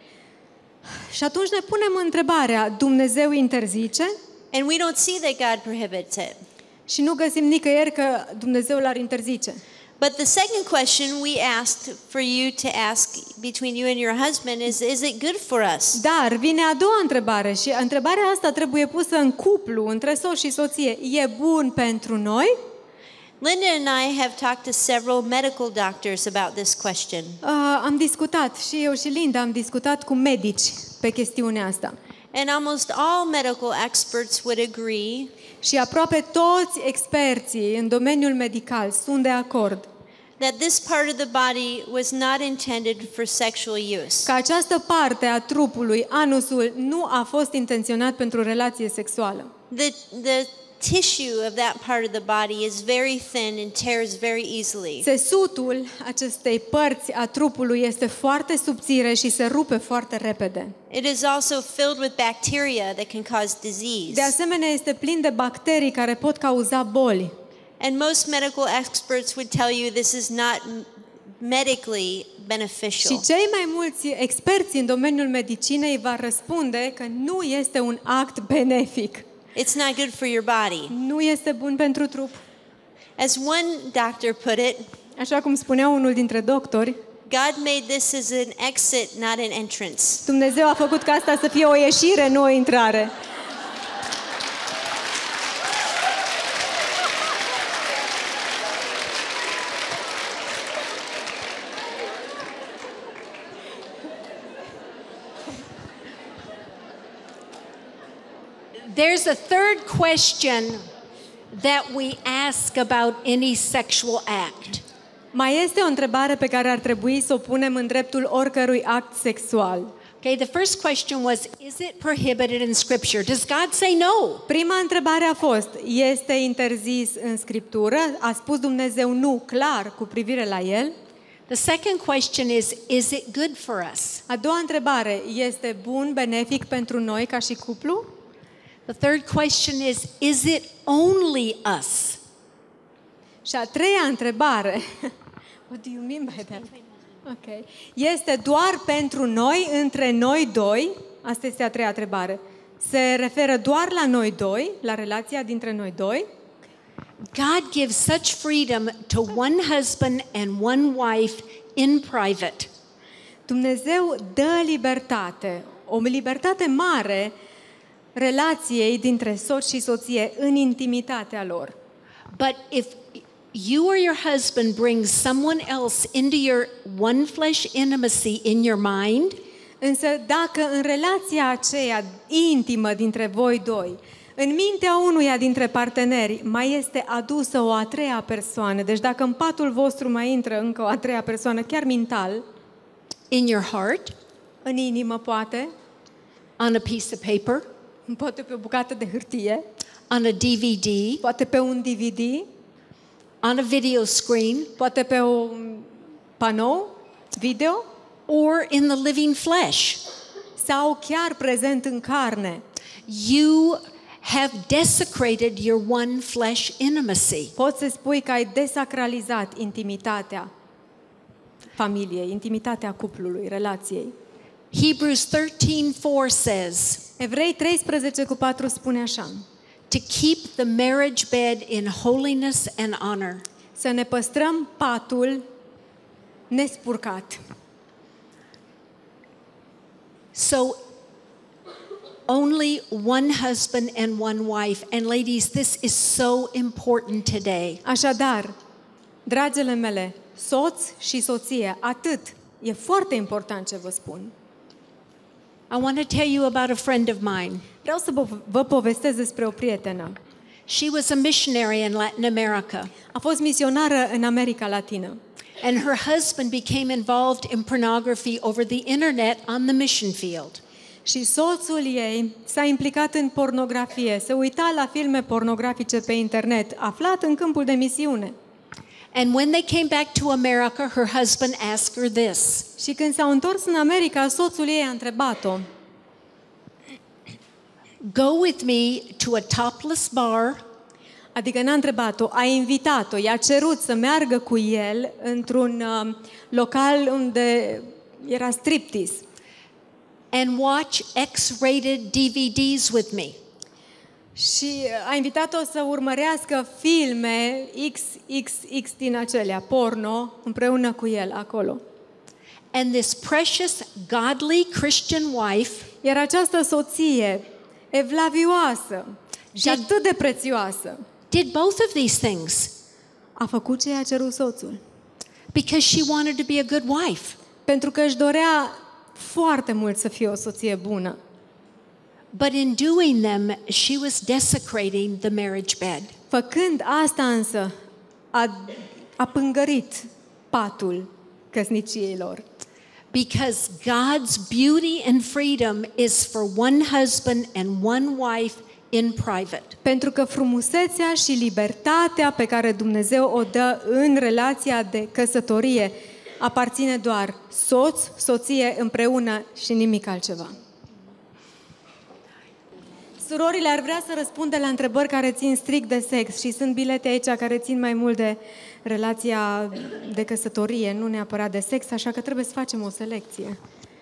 Și atunci ne punem întrebarea, Dumnezeu interzice? And we don't see that God prohibits it. Și nu găsim nicăieri că Dumnezeu l-ar interzice. But the second question we asked for you to ask between you and your husband is, is it good for us? Dar vine a doua întrebare și întrebarea asta trebuie pusă în cuplu, între soț și soție. E bun pentru noi? Linda and I have talked to several medical doctors about this question. Uh, am discutat, și eu și Linda am discutat cu medici pe chestiunea asta. And almost all medical experts would agree Și aproape toți experții în domeniul medical sunt de acord that this part of the body was not intended for sexual use. că această parte a trupului, anusul, nu a fost intenționat pentru relație sexuală. The, the tissue of that part of the body is very thin and tears very easily. Țesutul acestei părți a trupului este foarte subțire și se rupe foarte repede. It is also filled with bacteria that can cause De disease. asemenea, este plin de bacterii care pot cauza boli. And most medical experts would tell you this is not m- medically beneficial. Și cei mai mulți experți în domeniul medicinei va răspunde că nu este un act benefic. It's not good for your body. Nu este bun pentru trup. As one doctor put it, Așa cum spunea unul dintre doctori, God made this as an exit, not an entrance. Dumnezeu a făcut ca asta să fie o ieșire, nu o intrare. There's a third question that we ask about any sexual act. Mai este o întrebare pe care ar trebui să o punem în dreptul oricărui act sexual. Okay, the first question was, is it prohibited in Scripture? Does God say no? Prima întrebare a fost, este interzis în Scriptură? A spus Dumnezeu nu clar cu privire la el? The second question is, is it good for us? A doua întrebare, este bun, benefic pentru noi ca și cuplu? The third question is, is it only us? Și a treia întrebare, what do you mean by that? Okay. Este doar pentru noi, între noi doi? Asta este a treia întrebare. Se referă doar la noi doi, la relația dintre noi doi? God gives such freedom to one husband and one wife in private. Dumnezeu dă libertate, o libertate mare relației dintre soț și soție în intimitatea lor. But if you or your husband brings someone else into your one flesh intimacy in your mind, însă dacă în relația aceea intimă dintre voi doi, în mintea unuia dintre parteneri mai este adusă o a treia persoană, deci dacă în patul vostru mai intră încă o a treia persoană, chiar mental, in your heart, în inimă poate, on a piece of paper, poate pe o bucată de hârtie, on a D V D, poate pe un D V D, on a video screen, poate pe un panou video, or in the living flesh, sau chiar prezent în carne. you have desecrated your one flesh intimacy. Poți să spui că ai desacralizat intimitatea familiei, intimitatea cuplului, relației. Hebrews thirteen four says, Evrei treisprezece cu patru spune așa: to keep the marriage bed in holiness and honor. să ne păstrăm patul nespurcat. So only one husband and one wife. And ladies, this is so important today. Așadar, dragele mele, soț și soție, atât. E foarte important ce vă spun. I want to tell you about a friend of mine. Vreau să vă, vă povestesc despre o prietenă. She was a missionary in Latin America. A fost misionară în America Latină. And her husband became involved in pornography over the internet on the mission field. Și soțul ei s-a implicat în pornografie, se uita la filme pornografice pe internet, aflat în câmpul de misiune. And when they came back to America, her husband asked her this. Și când s-au întors în America, soțul ei a întrebat-o: Go with me to a topless bar. Adică n-a întrebat-o, a invitat-o, i-a cerut să meargă cu el într-un uh, local unde era striptease. And watch X-rated D V Ds with me. Și a invitat-o să urmărească filme X X X din acelea, porno, împreună cu el acolo. And this precious, godly Christian wife, Iar această soție evlavioasă și Did- atât de prețioasă did both of these things a făcut ce i-a cerut soțul. because she wanted to be a good wife. Pentru că își dorea foarte mult să fie o soție bună. But in doing them, she was desecrating the marriage bed. Făcând asta însă, a, a pângărit patul căsniciei lor. Because God's beauty and freedom is for one husband and one wife in private. Pentru că frumusețea și libertatea pe care Dumnezeu o dă în relația de căsătorie aparține doar soț, soție împreună și nimic altceva. Surorile ar vrea să răspundă la întrebări care țin strict de sex și sunt bilete aici care țin mai mult de relația de căsătorie, nu neapărat de sex, așa că trebuie să facem o selecție.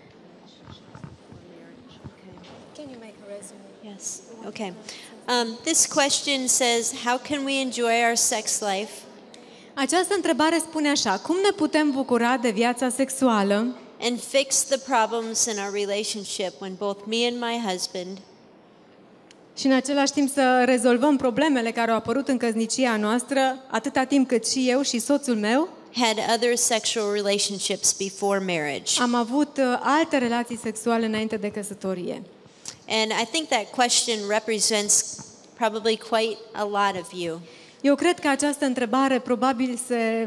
Can you make a resume? Yes. Okay. Um, this question says, how can we enjoy our sex life Această întrebare spune așa: cum ne putem bucura de viața sexuală and fix the problems in our relationship when both me and my husband și în același timp să rezolvăm problemele care au apărut în căsnicia noastră, atâta timp cât și eu și soțul meu had other sexual relationships before marriage? am avut uh, alte relații sexuale înainte de căsătorie. And I think that question represents probably quite a lot of you. Eu cred că această întrebare probabil se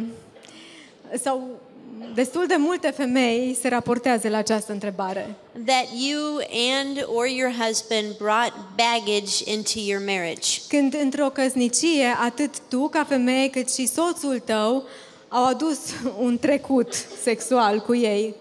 sau destul de multe femei se raportează la această întrebare. That you and or your husband brought baggage into your marriage. Când într-o căsnicie, atât tu ca femeie cât și soțul tău au adus un trecut sexual cu ei.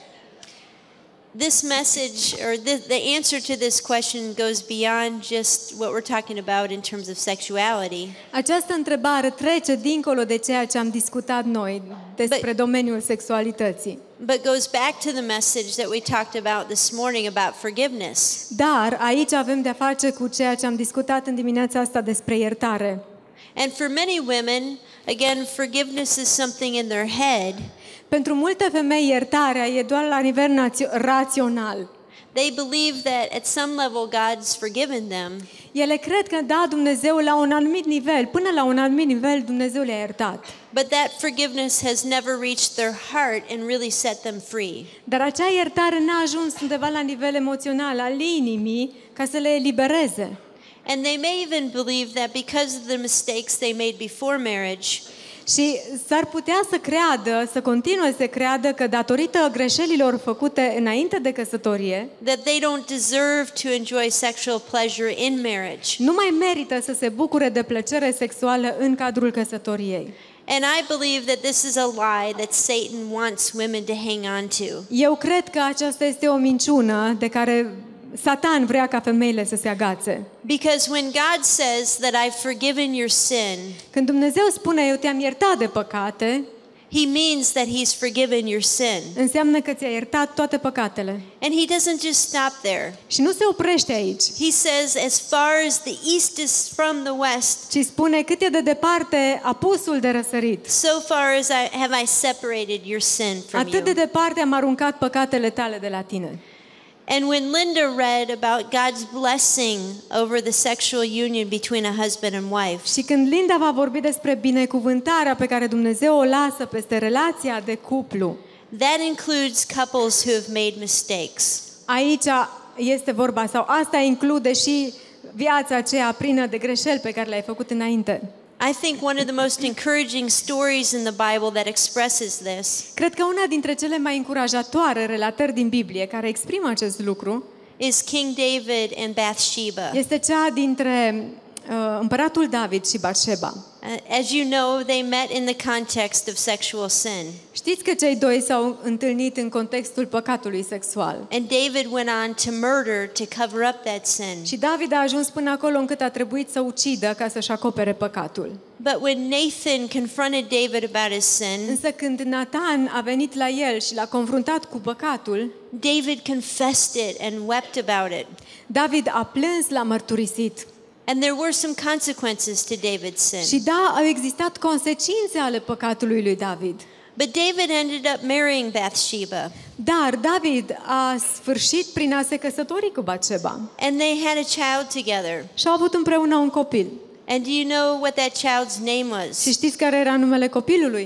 This message, or the, the answer to this question goes beyond just what we're talking about in terms of sexuality. Această întrebare trece dincolo de ceea ce am discutat noi despre But- domeniul sexualității. But goes back to the message that we talked about this morning about forgiveness. Dar aici avem de-a face cu ceea ce am discutat în dimineața asta despre iertare. And for many women, again, forgiveness is something in their head. Pentru multe femei, iertarea e doar la nivel națio- rațional. They believe that at some level God's forgiven them, Ele cred că da, Dumnezeu la un anumit nivel, până la un anumit nivel Dumnezeu le-a iertat. but that forgiveness has never reached their heart and really set them free. Dar acea iertare n-a ajuns undeva la nivel emoțional, al inimii, ca să le elibereze. And they may even believe that because of the mistakes they made before marriage, Și s-ar putea să creadă, să continue să creadă că datorită greșelilor făcute înainte de căsătorie, that they don't deserve to enjoy sexual pleasure in marriage. nu mai merită să se bucure de plăcere sexuală în cadrul căsătoriei. And I believe that this is a lie that Satan wants women to hang on to. Eu cred că aceasta este o minciună de care Satan vrea ca femeile să se agațe. Because when God says that I've forgiven your sin, Când Dumnezeu spune eu te-am iertat de păcate, He means that He's forgiven your sin. înseamnă că ți-a iertat toate păcatele. And He doesn't just stop there. Și nu se oprește aici, He says, as far as the east is from the west, ci spune cât e de departe apusul de răsărit. so far as I have I separated your sin from Atât de you. departe am aruncat păcatele tale de la tine. And when Linda read about God's blessing over the sexual union between a husband and wife, Și când Linda va vorbi despre binecuvântarea pe care Dumnezeu o lasă peste relația de cuplu, that includes couples who have made mistakes. aici este vorba, sau asta include și viața aceea plină de greșeli pe care le-ai făcut înainte. I think one of the most encouraging stories in the Bible that expresses this Cred că una dintre cele mai încurajatoare relatări din Biblie care exprimă acest lucru is King David and Bathsheba. este cea dintre uh, împăratul David și Batșeba. Uh, As you know, they met in the context of sexual sin. Știți că cei doi s-au întâlnit în contextul păcatului sexual. And David went on to murder to cover up that sin. Și David a ajuns până acolo încât a trebuit să ucidă ca să-și acopere păcatul. But when Nathan confronted David about his sin, Însă când Nathan a venit la el și l-a confruntat cu păcatul, David confessed it and wept about it. David a plâns, l-a mărturisit. And there were some consequences to David's sin. Și da, au existat consecințe ale păcatului lui David. But David ended up marrying Bathsheba. Dar David a sfârșit prin a se căsători cu Batșeba And they had a child together. și au avut împreună un copil. And do you know what that child's name was? Și știți care era numele copilului?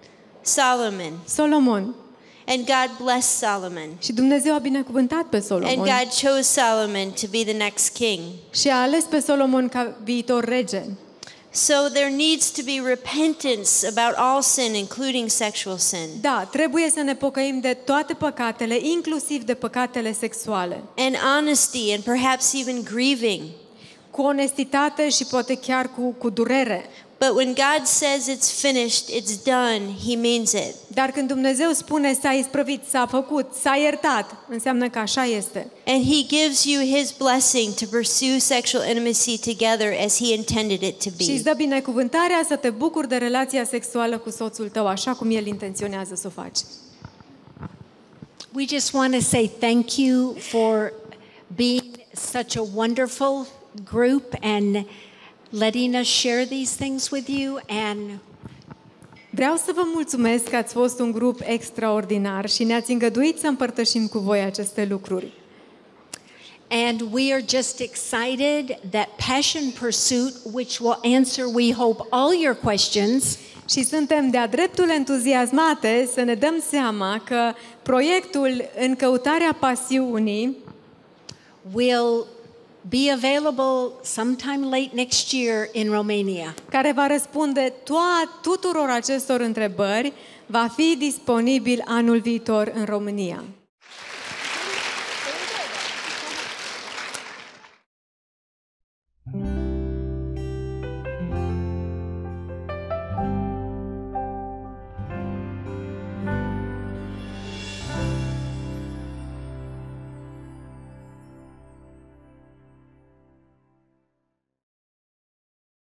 Solomon. Solomon. And God blessed Solomon. Și Dumnezeu a binecuvântat pe And Solomon God chose Solomon to be the next king. și a ales pe Solomon ca viitor rege. So there needs to be repentance about all sin, including sexual sin. Da, trebuie să ne pocăim de toate păcatele, inclusiv de păcatele sexuale. And honesty and perhaps even grieving. Cu onestitate și poate chiar cu, cu durere. But when God says it's finished, it's done, He means it. Dar când Dumnezeu spune s-a isprăvit, s-a făcut, s-a iertat, înseamnă că așa este. And He gives you His blessing to pursue sexual intimacy together as He intended it to Și îți be. dă binecuvântarea să te bucuri de relația sexuală cu soțul tău, așa cum El intenționează să o faci. We just want to say thank you for being such a wonderful group and letting us share these things with you. And Vreau să vă mulțumesc că ați fost un grup extraordinar și ne-ați îngăduit să împărtășim cu voi aceste lucruri. and we are just excited that Passion Pursuit, which will answer, we hope, all your questions, Și suntem de-a dreptul entuziasmate să ne dăm seama că proiectul În căutarea pasiunii will be available sometime late next year in Romania. care va răspunde toa, tuturor acestor întrebări, va fi disponibil anul viitor în România.